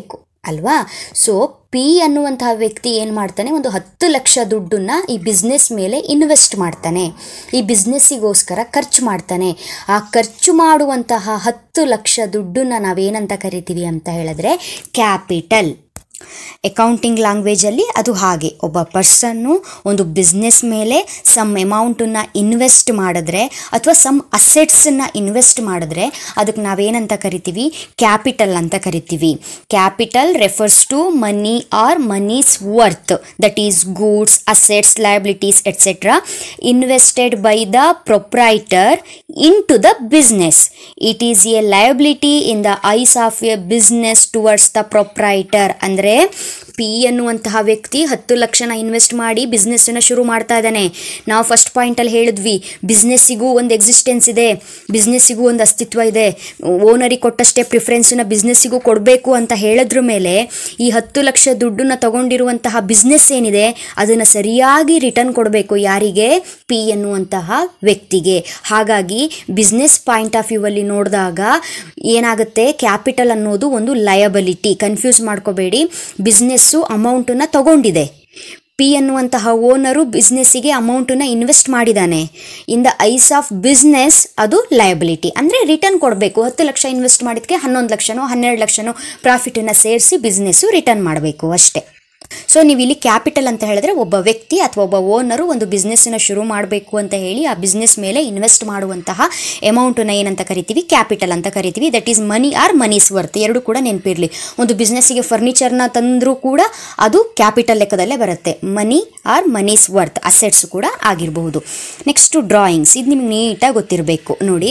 ಅಲ್ವಾ. ಸೊ ಪಿ ಅನ್ನುವಂತಹ ವ್ಯಕ್ತಿ ಏನು ಮಾಡ್ತಾನೆ, ಒಂದು ಹತ್ತು ಲಕ್ಷ ದುಡ್ಡನ್ನು ಈ ಬಿಸ್ನೆಸ್ ಮೇಲೆ ಇನ್ವೆಸ್ಟ್ ಮಾಡ್ತಾನೆ, ಈ ಬಿಸ್ನೆಸ್ಸಿಗೋಸ್ಕರ ಖರ್ಚು ಮಾಡ್ತಾನೆ. ಆ ಖರ್ಚು ಮಾಡುವಂತಹ ಹತ್ತು ಲಕ್ಷ ದುಡ್ಡನ್ನು ನಾವೇನಂತ ಕರಿತೀವಿ ಅಂತ ಹೇಳಿದ್ರೆ ಕ್ಯಾಪಿಟಲ್. ಅಕೌಂಟಿಂಗ್ ಲ್ಯಾಂಗ್ವೇಜಲ್ಲಿ ಅದು ಹಾಗೆ, ಒಬ್ಬ ಪರ್ಸನ್ನು ಒಂದು ಬಿಸ್ನೆಸ್ ಮೇಲೆ ಸಮ್ ಅಮೌಂಟನ್ನು ಇನ್ವೆಸ್ಟ್ ಮಾಡಿದ್ರೆ ಅಥವಾ ಸಮ್ ಅಸೆಟ್ಸನ್ನು ಇನ್ವೆಸ್ಟ್ ಮಾಡಿದ್ರೆ ಅದಕ್ಕೆ ನಾವೇನಂತ ಕರಿತೀವಿ, ಕ್ಯಾಪಿಟಲ್ ಅಂತ ಕರಿತೀವಿ. Capital refers to money or money's worth, that is goods, assets, liabilities etcetera invested by the proprietor into the business. It is a liability in the eyes of a business towards the proprietor. ಅಂದರೆ P ಅನ್ನುವಂತಹ ವ್ಯಕ್ತಿ ಹತ್ತು ಲಕ್ಷನ invest ಮಾಡಿ ಬಿಸ್ನೆಸ್ಸನ್ನು ಶುರು ಮಾಡ್ತಾ ಇದ್ದಾನೆ. ನಾವು first ಪಾಯಿಂಟಲ್ಲಿ ಹೇಳಿದ್ವಿ, ಬಿಸ್ನೆಸ್ಸಿಗೂ ಒಂದು ಎಕ್ಸಿಸ್ಟೆನ್ಸ್ ಇದೆ, ಬಿಸ್ನೆಸ್ಸಿಗೂ ಒಂದು ಅಸ್ತಿತ್ವ ಇದೆ, ಓನರಿಗೆ ಕೊಟ್ಟಷ್ಟೇ ಪ್ರಿಫರೆನ್ಸನ್ನ ಬಿಸ್ನೆಸ್ಸಿಗೂ ಕೊಡಬೇಕು ಅಂತ ಹೇಳಿದ್ರ ಮೇಲೆ ಈ ಹತ್ತು ಲಕ್ಷ ದುಡ್ಡನ್ನು ತಗೊಂಡಿರುವಂತಹ ಬಿಸ್ನೆಸ್ ಏನಿದೆ ಅದನ್ನು ಸರಿಯಾಗಿ ರಿಟರ್ನ್ ಕೊಡಬೇಕು. ಯಾರಿಗೆ? ಪಿ ಎನ್ನುವಂತಹ ವ್ಯಕ್ತಿಗೆ. ಹಾಗಾಗಿ ಬಿಸ್ನೆಸ್ ಪಾಯಿಂಟ್ ಆಫ್ ವ್ಯೂ ಅಲ್ಲಿ ನೋಡಿದಾಗ ಏನಾಗುತ್ತೆ, ಕ್ಯಾಪಿಟಲ್ ಅನ್ನೋದು ಒಂದು ಲಯಬಿಲಿಟಿ. ಕನ್ಫ್ಯೂಸ್ ಮಾಡ್ಕೋಬೇಡಿ, ಬಿಸ್ನೆಸ್ಸು ಅಮೌಂಟನ್ನು ತಗೊಂಡಿದೆ, ಪಿ ಅನ್ನುವಂತಹ ಓನರು ಬಿಸ್ನೆಸ್ಸಿಗೆ ಅಮೌಂಟನ್ನು ಇನ್ವೆಸ್ಟ್ ಮಾಡಿದ್ದಾನೆ. In the eyes of business ಅದು ಲಯಬಿಲಿಟಿ, ಅಂದರೆ ರಿಟರ್ನ್ ಕೊಡಬೇಕು. ಹತ್ತು ಲಕ್ಷ ಇನ್ವೆಸ್ಟ್ ಮಾಡಿದ್ದಕ್ಕೆ ಹನ್ನೊಂದು ಲಕ್ಷನೋ ಹನ್ನೆರಡು ಲಕ್ಷನೋ ಪ್ರಾಫಿಟನ್ನು ಸೇರಿಸಿ ಬಿಸ್ನೆಸ್ಸು ರಿಟರ್ನ್ ಮಾಡಬೇಕು ಅಷ್ಟೇ. ಸೊ ನೀವು ಇಲ್ಲಿ ಕ್ಯಾಪಿಟಲ್ ಅಂತ ಹೇಳಿದ್ರೆ ಒಬ್ಬ ವ್ಯಕ್ತಿ ಅಥವಾ ಒಬ್ಬ ಓನರು ಒಂದು ಬಿಸ್ನೆಸ್ಸನ್ನು ಶುರು ಮಾಡಬೇಕು ಅಂತ ಹೇಳಿ ಆ ಬಿಸ್ನೆಸ್ ಮೇಲೆ ಇನ್ವೆಸ್ಟ್ ಮಾಡುವಂತಹ ಅಮೌಂಟನ್ನು ಏನಂತ ಕರಿತೀವಿ, ಕ್ಯಾಪಿಟಲ್ ಅಂತ ಕರಿತೀವಿ. That is money or money's worth. ಎರಡು ಕೂಡ ನೆನಪಿರಲಿ. ಒಂದು ಬಿಸ್ನೆಸ್ಸಿಗೆ ಫರ್ನಿಚರ್ನ ತಂದರೂ ಕೂಡ ಅದು ಕ್ಯಾಪಿಟಲ್ ಲೆಕ್ಕದಲ್ಲೇ ಬರುತ್ತೆ. Money or money's worth, assets ಕೂಡ ಆಗಿರಬಹುದು. Next drawings. ಇದು ನಿಮ್ಗೆ ನೀಟಾಗಿ ಗೊತ್ತಿರಬೇಕು. ನೋಡಿ,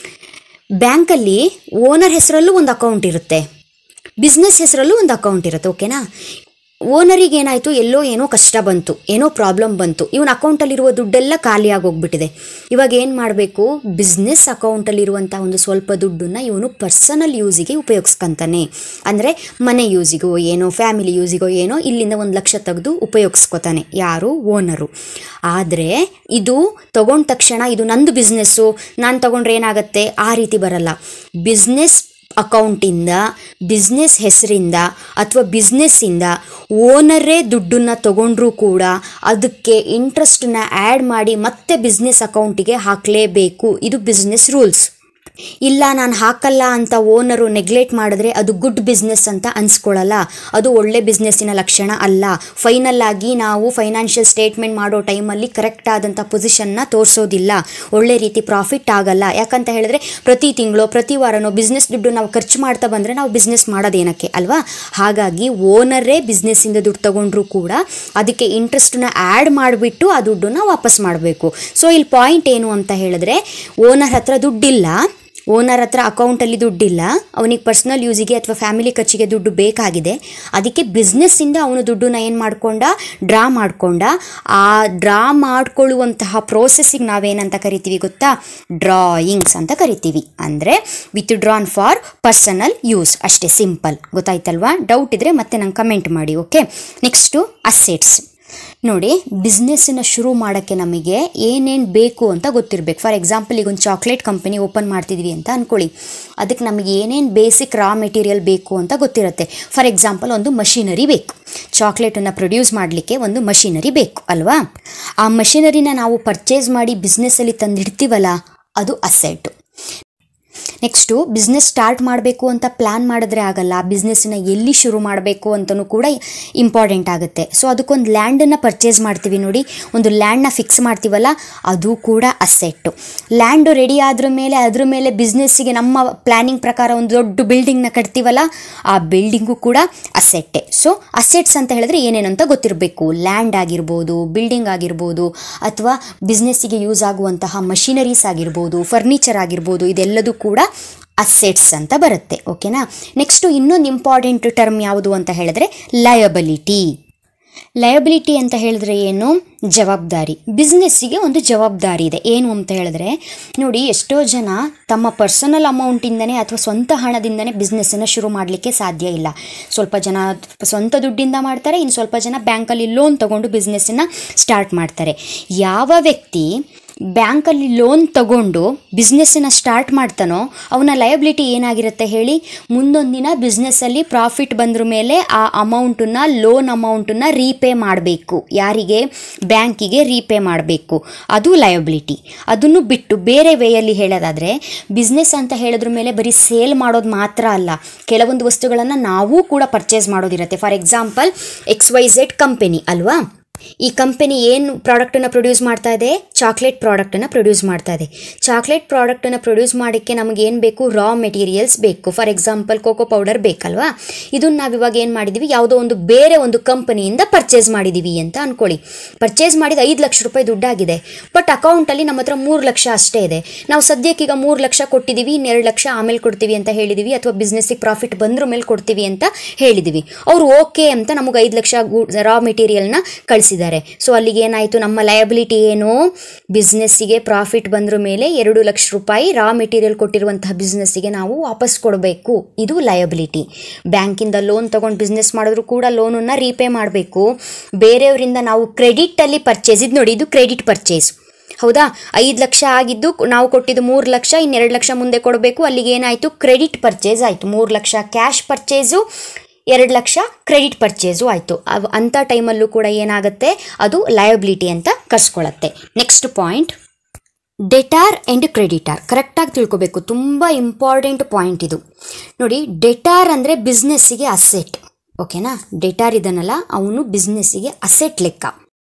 ಬ್ಯಾಂಕಲ್ಲಿ ಓನರ್ ಹೆಸರಲ್ಲೂ ಒಂದು ಅಕೌಂಟ್ ಇರುತ್ತೆ, ಬಿಸ್ನೆಸ್ ಹೆಸರಲ್ಲೂ ಒಂದು ಅಕೌಂಟ್ ಇರುತ್ತೆ. ಓಕೆನಾ? ಓನರಿಗೆ ಏನಾಯಿತು, ಎಲ್ಲೋ ಏನೋ ಕಷ್ಟ ಬಂತು, ಏನೋ ಪ್ರಾಬ್ಲಮ್ ಬಂತು, ಇವನ ಅಕೌಂಟಲ್ಲಿರುವ ದುಡ್ಡೆಲ್ಲ ಖಾಲಿಯಾಗಿ ಹೋಗ್ಬಿಟ್ಟಿದೆ. ಇವಾಗ ಏನು ಮಾಡಬೇಕು, ಬಿಸ್ನೆಸ್ ಅಕೌಂಟಲ್ಲಿರುವಂಥ ಒಂದು ಸ್ವಲ್ಪ ದುಡ್ಡನ್ನು ಇವನು ಪರ್ಸನಲ್ ಯೂಸಿಗೆ ಉಪಯೋಗಿಸ್ಕೊತಾನೆ. ಅಂದರೆ ಮನೆ ಯೂಸಿಗೋ ಏನೋ, ಫ್ಯಾಮಿಲಿ ಯೂಸಿಗೋ ಏನೋ ಇಲ್ಲಿಂದ ಒಂದು ಲಕ್ಷ ತೆಗೆದು ಉಪಯೋಗಿಸ್ಕೊತಾನೆ. ಯಾರು? ಓನರು. ಆದರೆ ಇದು ತಗೊಂಡ ತಕ್ಷಣ ಇದು ನಂದು ಬಿಸ್ನೆಸ್ಸು, ನಾನು ತಗೊಂಡ್ರೆ ಏನಾಗುತ್ತೆ, ಆ ರೀತಿ ಬರಲ್ಲ. ಬಿಸ್ನೆಸ್ ಅಕೌಂಟಿಂದ, ಬಿಸ್ನೆಸ್ ಹೆಸರಿಂದ ಅಥವಾ ಬಿಸ್ನೆಸ್ಸಿಂದ ಓನರೇ ದುಡ್ಡನ್ನು ತಗೊಂಡ್ರೂ ಕೂಡ ಅದಕ್ಕೆ ಇಂಟ್ರೆಸ್ಟನ್ನ ಆ್ಯಡ್ ಮಾಡಿ ಮತ್ತೆ ಬಿಸ್ನೆಸ್ ಅಕೌಂಟಿಗೆ ಹಾಕಲೇಬೇಕು. ಇದು ಬಿಸ್ನೆಸ್ ರೂಲ್ಸ್. ಇಲ್ಲ ನಾನು ಹಾಕಲ್ಲ ಅಂತ ಓನರು ನೆಗ್ಲೆಕ್ಟ್ ಮಾಡಿದ್ರೆ ಅದು ಗುಡ್ ಬಿಸ್ನೆಸ್ ಅಂತ ಅನ್ಸ್ಕೊಳ್ಳಲ್ಲ, ಅದು ಒಳ್ಳೆ ಬಿಸ್ನೆಸ್ಸಿನ ಲಕ್ಷಣ ಅಲ್ಲ. ಫೈನಲ್ ಆಗಿ ನಾವು ಫೈನಾನ್ಷಿಯಲ್ ಸ್ಟೇಟ್ಮೆಂಟ್ ಮಾಡೋ ಟೈಮಲ್ಲಿ ಕರೆಕ್ಟ್ ಆದಂಥ ಪೊಸಿಷನ್ನ ತೋರಿಸೋದಿಲ್ಲ, ಒಳ್ಳೆ ರೀತಿ ಪ್ರಾಫಿಟ್ ಆಗಲ್ಲ. ಯಾಕಂತ ಹೇಳಿದ್ರೆ ಪ್ರತಿ ತಿಂಗಳು ಪ್ರತಿ ವಾರನೋ ಬಿಸ್ನೆಸ್ ದುಡ್ಡು ನಾವು ಖರ್ಚು ಮಾಡ್ತಾ ಬಂದರೆ ನಾವು ಬಿಸ್ನೆಸ್ ಮಾಡೋದೇನಕ್ಕೆ ಅಲ್ವಾ. ಹಾಗಾಗಿ ಓನರೇ ಬಿಸ್ನೆಸ್ಸಿಂದ ದುಡ್ಡು ತಗೊಂಡ್ರೂ ಕೂಡ ಅದಕ್ಕೆ ಇಂಟ್ರೆಸ್ಟನ್ನ ಆ್ಯಡ್ ಮಾಡಿಬಿಟ್ಟು ಆ ದುಡ್ಡನ್ನು ವಾಪಸ್ ಮಾಡಬೇಕು. ಸೊ ಇಲ್ಲಿ ಪಾಯಿಂಟ್ ಏನು ಅಂತ ಹೇಳಿದ್ರೆ, ಓನರ್ ಹತ್ರ ದುಡ್ಡಿಲ್ಲ, ಓನರ್ ಹತ್ರ ಅಕೌಂಟಲ್ಲಿ ದುಡ್ಡಿಲ್ಲ, ಅವನಿಗೆ ಪರ್ಸ್ನಲ್ ಯೂಸಿಗೆ ಅಥವಾ ಫ್ಯಾಮಿಲಿ ಖರ್ಚಿಗೆ ದುಡ್ಡು ಬೇಕಾಗಿದೆ. ಅದಕ್ಕೆ ಬಿಸ್ನೆಸ್ಸಿಂದ ಅವನು ದುಡ್ಡನ್ನ ಏನು ಮಾಡ್ಕೊಂಡ, ಡ್ರಾ ಮಾಡ್ಕೊಂಡ. ಆ ಡ್ರಾ ಮಾಡ್ಕೊಳ್ಳುವಂತಹ ಪ್ರೋಸೆಸ್ಸಿಗೆ ನಾವೇನಂತ ಕರಿತೀವಿ ಗೊತ್ತಾ, ಡ್ರಾಯಿಂಗ್ಸ್ ಅಂತ ಕರಿತೀವಿ. ಅಂದರೆ withdrawn for personal use, ಅಷ್ಟೇ ಸಿಂಪಲ್. ಗೊತ್ತಾಯ್ತಲ್ವಾ? ಡೌಟ್ ಇದ್ದರೆ ಮತ್ತೆ ನಂಗೆ ಕಮೆಂಟ್ ಮಾಡಿ. Okay, next assets. ನೋಡಿ, ಬಿಸ್ನೆಸ್ಸನ್ನು ಶುರು ಮಾಡೋಕ್ಕೆ ನಮಗೆ ಏನೇನು ಬೇಕು ಅಂತ ಗೊತ್ತಿರಬೇಕು. ಫಾರ್ ಎಕ್ಸಾಂಪಲ್, ಈಗ ಒಂದು ಚಾಕ್ಲೇಟ್ ಕಂಪನಿ ಓಪನ್ ಮಾಡ್ತಿದ್ವಿ ಅಂತ ಅಂದ್ಕೊಳ್ಳಿ, ಅದಕ್ಕೆ ನಮಗೆ ಏನೇನು ಬೇಸಿಕ್ ರಾ ಮೆಟೀರಿಯಲ್ ಬೇಕು ಅಂತ ಗೊತ್ತಿರುತ್ತೆ. ಫಾರ್ ಎಕ್ಸಾಂಪಲ್, ಒಂದು ಮಷಿನರಿ ಬೇಕು. ಚಾಕ್ಲೇಟನ್ನು ಪ್ರೊಡ್ಯೂಸ್ ಮಾಡಲಿಕ್ಕೆ ಒಂದು ಮಷಿನರಿ ಬೇಕು ಅಲ್ವಾ. ಆ ಮಷಿನರಿನ ನಾವು ಪರ್ಚೇಸ್ ಮಾಡಿ ಬಿಸ್ನೆಸ್ಸಲ್ಲಿ ತಂದಿಡ್ತೀವಲ್ಲ, ಅದು ಅಸೆಟ್. ನೆಕ್ಸ್ಟು, ಬಿಸ್ನೆಸ್ ಸ್ಟಾರ್ಟ್ ಮಾಡಬೇಕು ಅಂತ ಪ್ಲ್ಯಾನ್ ಮಾಡಿದ್ರೆ ಆಗಲ್ಲ, ಬಿಸ್ನೆಸ್ಸನ್ನು ಎಲ್ಲಿ ಶುರು ಮಾಡಬೇಕು ಅಂತಲೂ ಕೂಡ ಇಂಪಾರ್ಟೆಂಟ್ ಆಗುತ್ತೆ. ಸೊ ಅದಕ್ಕೊಂದು ಲ್ಯಾಂಡನ್ನು ಪರ್ಚೇಸ್ ಮಾಡ್ತೀವಿ ನೋಡಿ, ಒಂದು ಲ್ಯಾಂಡನ್ನ ಫಿಕ್ಸ್ ಮಾಡ್ತೀವಲ್ಲ, ಅದು ಕೂಡ ಅಸೆಟ್ಟು. ಲ್ಯಾಂಡು ರೆಡಿ ಆದ್ರ ಮೇಲೆ ಅದ್ರ ಮೇಲೆ ಬಿಸ್ನೆಸ್ಸಿಗೆ ನಮ್ಮ ಪ್ಲ್ಯಾನಿಂಗ್ ಪ್ರಕಾರ ಒಂದು ದೊಡ್ಡ ಬಿಲ್ಡಿಂಗ್ನ ಕಟ್ತೀವಲ್ಲ, ಆ ಬಿಲ್ಡಿಂಗು ಕೂಡ ಅಸೆಟ್ಟೆ. ಸೊ ಅಸೆಟ್ಸ್ ಅಂತ ಹೇಳಿದ್ರೆ ಏನೇನು ಅಂತ ಗೊತ್ತಿರಬೇಕು. ಲ್ಯಾಂಡ್ ಆಗಿರ್ಬೋದು, ಬಿಲ್ಡಿಂಗ್ ಆಗಿರ್ಬೋದು, ಅಥವಾ ಬಿಸ್ನೆಸ್ಸಿಗೆ ಯೂಸ್ ಆಗುವಂತಹ ಮಷಿನರೀಸ್ ಆಗಿರ್ಬೋದು, ಫರ್ನಿಚರ್ ಆಗಿರ್ಬೋದು, ಇದೆಲ್ಲದೂ ಕೂಡ ಅಸೆಟ್ಸ್ ಅಂತ ಬರುತ್ತೆ. ಓಕೆನಾ? ನೆಕ್ಸ್ಟು ಇನ್ನೊಂದು ಇಂಪಾರ್ಟೆಂಟ್ ಟರ್ಮ್ ಯಾವುದು ಅಂತ ಹೇಳಿದ್ರೆ ಲಯಬಿಲಿಟಿ. ಲಯಬಿಲಿಟಿ ಅಂತ ಹೇಳಿದ್ರೆ ಏನು, ಜವಾಬ್ದಾರಿ. ಬಿಸ್ನೆಸ್ಸಿಗೆ ಒಂದು ಜವಾಬ್ದಾರಿ ಇದೆ. ಏನು ಅಂತ ಹೇಳಿದ್ರೆ ನೋಡಿ, ಎಷ್ಟೋ ಜನ ತಮ್ಮ ಪರ್ಸನಲ್ ಅಮೌಂಟಿಂದನೇ ಅಥವಾ ಸ್ವಂತ ಹಣದಿಂದನೇ ಬಿಸ್ನೆಸ್ಸನ್ನು ಶುರು ಮಾಡಲಿಕ್ಕೆ ಸಾಧ್ಯ ಇಲ್ಲ. ಸ್ವಲ್ಪ ಜನ ಸ್ವಂತ ದುಡ್ಡಿಂದ ಮಾಡ್ತಾರೆ, ಇನ್ನು ಸ್ವಲ್ಪ ಜನ ಬ್ಯಾಂಕಲ್ಲಿ ಲೋನ್ ತಗೊಂಡು ಬಿಸ್ನೆಸ್ಸನ್ನು ಸ್ಟಾರ್ಟ್ ಮಾಡ್ತಾರೆ. ಯಾವ ವ್ಯಕ್ತಿ ಬ್ಯಾಂಕಲ್ಲಿ ಲೋನ್ ತಗೊಂಡು ಬಿಸ್ನೆಸ್ಸನ್ನು ಸ್ಟಾರ್ಟ್ ಮಾಡ್ತಾನೋ ಅವನ ಲಯಬಿಲಿಟಿ ಏನಾಗಿರುತ್ತೆ ಹೇಳಿ, ಮುಂದೊಂದು ದಿನ ಬಿಸ್ನೆಸ್ಸಲ್ಲಿ ಪ್ರಾಫಿಟ್ ಬಂದ್ರ ಮೇಲೆ ಆ ಅಮೌಂಟನ್ನು ಲೋನ್ ಅಮೌಂಟನ್ನು ರೀಪೇ ಮಾಡಬೇಕು. ಯಾರಿಗೆ? ಬ್ಯಾಂಕಿಗೆ ರೀಪೇ ಮಾಡಬೇಕು. ಅದು ಲಯಬಿಲಿಟಿ. ಅದನ್ನು ಬಿಟ್ಟು ಬೇರೆ ವೇಯಲ್ಲಿ ಹೇಳೋದಾದರೆ ಬಿಸ್ನೆಸ್ ಅಂತ ಹೇಳಿದ್ರ ಮೇಲೆ ಬರೀ ಸೇಲ್ ಮಾಡೋದು ಮಾತ್ರ ಅಲ್ಲ, ಕೆಲವೊಂದು ವಸ್ತುಗಳನ್ನು ನಾವು ಕೂಡ ಪರ್ಚೇಸ್ ಮಾಡೋದಿರುತ್ತೆ. For example X Y Z company ಅಲ್ವಾ, ಈ ಕಂಪೆನಿ ಏನು ಪ್ರಾಡಕ್ಟನ್ನು ಪ್ರೊಡ್ಯೂಸ್ ಮಾಡ್ತಾ ಇದೆ? ಚಾಕ್ಲೇಟ್ ಪ್ರಾಡಕ್ಟನ್ನು ಪ್ರೊಡ್ಯೂಸ್ ಮಾಡ್ತಾ ಇದೆ. ಚಾಕ್ಲೇಟ್ ಪ್ರಾಡಕ್ಟನ್ನು ಪ್ರೊಡ್ಯೂಸ್ ಮಾಡೋಕ್ಕೆ ನಮಗೆ ಏನು ಬೇಕು? ರಾ ಮೆಟೀರಿಯಲ್ಸ್ ಬೇಕು. ಫಾರ್ ಎಕ್ಸಾಂಪಲ್ ಕೋಕೋ ಪೌಡರ್ ಬೇಕಲ್ವಾ, ಇದನ್ನು ನಾವು ಇವಾಗ ಏನು ಮಾಡಿದ್ದೀವಿ, ಯಾವುದೋ ಒಂದು ಬೇರೆ ಒಂದು ಕಂಪನಿಯಿಂದ ಪರ್ಚೇಸ್ ಮಾಡಿದ್ದೀವಿ ಅಂತ ಅಂದ್ಕೊಳ್ಳಿ. ಪರ್ಚೇಸ್ ಮಾಡಿದ ಐದು ಲಕ್ಷ ರೂಪಾಯಿ ದುಡ್ಡಾಗಿದೆ, ಬಟ್ ಅಕೌಂಟಲ್ಲಿ ನಮ್ಮ ಹತ್ರ ಮೂರು ಲಕ್ಷ ಅಷ್ಟೇ ಇದೆ. ನಾವು ಸದ್ಯಕ್ಕೀಗ ಮೂರು ಲಕ್ಷ ಕೊಟ್ಟಿದ್ದೀವಿ, ಇನ್ನೆರಡು ಲಕ್ಷ ಆಮೇಲೆ ಕೊಡ್ತೀವಿ ಅಂತ ಹೇಳಿದ್ದೀವಿ, ಅಥವಾ ಬಿಸ್ನೆಸ್ಸಿಗೆ ಪ್ರಾಫಿಟ್ ಬಂದ್ರ ಮೇಲೆ ಕೊಡ್ತೀವಿ ಅಂತ ಹೇಳಿದ್ದೀವಿ. ಅವರು ಓಕೆ ಅಂತ ನಮಗೆ ಐದು ಲಕ್ಷ ರಾ ಮೆಟೀರಿಯಲ್ನ ಕಳಿಸಿ. ಸೊ ಅಲ್ಲಿಗೆ ಏನಾಯಿತು? ನಮ್ಮ ಲಯಬಿಲಿಟಿ ಏನು? ಬಿಸ್ನೆಸ್ಸಿಗೆ ಪ್ರಾಫಿಟ್ ಬಂದ್ರ ಮೇಲೆ ಎರಡು ಲಕ್ಷ ರೂಪಾಯಿ ರಾ ಮೆಟೀರಿಯಲ್ ಕೊಟ್ಟಿರುವಂತಹ ಬಿಸ್ನೆಸ್ಸಿಗೆ ನಾವು ವಾಪಸ್ ಕೊಡಬೇಕು. ಇದು ಲಯಬಿಲಿಟಿ. ಬ್ಯಾಂಕಿಂದ ಲೋನ್ ತಗೊಂಡು ಬಿಸ್ನೆಸ್ ಮಾಡಿದ್ರು ಕೂಡ ಲೋನನ್ನು ರೀಪೇ ಮಾಡಬೇಕು. ಬೇರೆಯವರಿಂದ ನಾವು ಕ್ರೆಡಿಟಲ್ಲಿ ಪರ್ಚೇಸ್, ಇದು ನೋಡಿ, ಇದು ಕ್ರೆಡಿಟ್ ಪರ್ಚೇಸ್ ಹೌದಾ. ಐದು ಲಕ್ಷ ಆಗಿದ್ದು ನಾವು ಕೊಟ್ಟಿದ್ದು ಮೂರು ಲಕ್ಷ, ಇನ್ನೆರಡು ಲಕ್ಷ ಮುಂದೆ ಕೊಡಬೇಕು. ಅಲ್ಲಿಗೆ ಏನಾಯಿತು? ಕ್ರೆಡಿಟ್ ಪರ್ಚೇಸ್ ಆಯಿತು. ಮೂರು ಲಕ್ಷ ಕ್ಯಾಶ್ ಪರ್ಚೇಸು, ಎರಡು ಲಕ್ಷ ಕ್ರೆಡಿಟ್ ಪರ್ಚೇಸು ಆಯಿತು. ಅವು ಅಂಥ ಟೈಮಲ್ಲೂ ಕೂಡ ಏನಾಗುತ್ತೆ? ಅದು ಲಯಬಿಲಿಟಿ ಅಂತ ಕರ್ಸ್ಕೊಳ್ಳುತ್ತೆ. Next point, debtor and creditor. ಕರೆಕ್ಟಾಗಿ ತಿಳ್ಕೊಬೇಕು, ತುಂಬ ಇಂಪಾರ್ಟೆಂಟ್ ಪಾಯಿಂಟ್ ಇದು. ನೋಡಿ, ಡೆಟಾರ್ ಅಂದರೆ ಬಿಸ್ನೆಸ್ಸಿಗೆ ಅಸೆಟ್, ಓಕೆನಾ. ಡೆಟಾರ್ ಇದನ್ನಲ್ಲ, ಅವನು ಬಿಸ್ನೆಸ್ಸಿಗೆ ಅಸೆಟ್ ಲೆಕ್ಕ.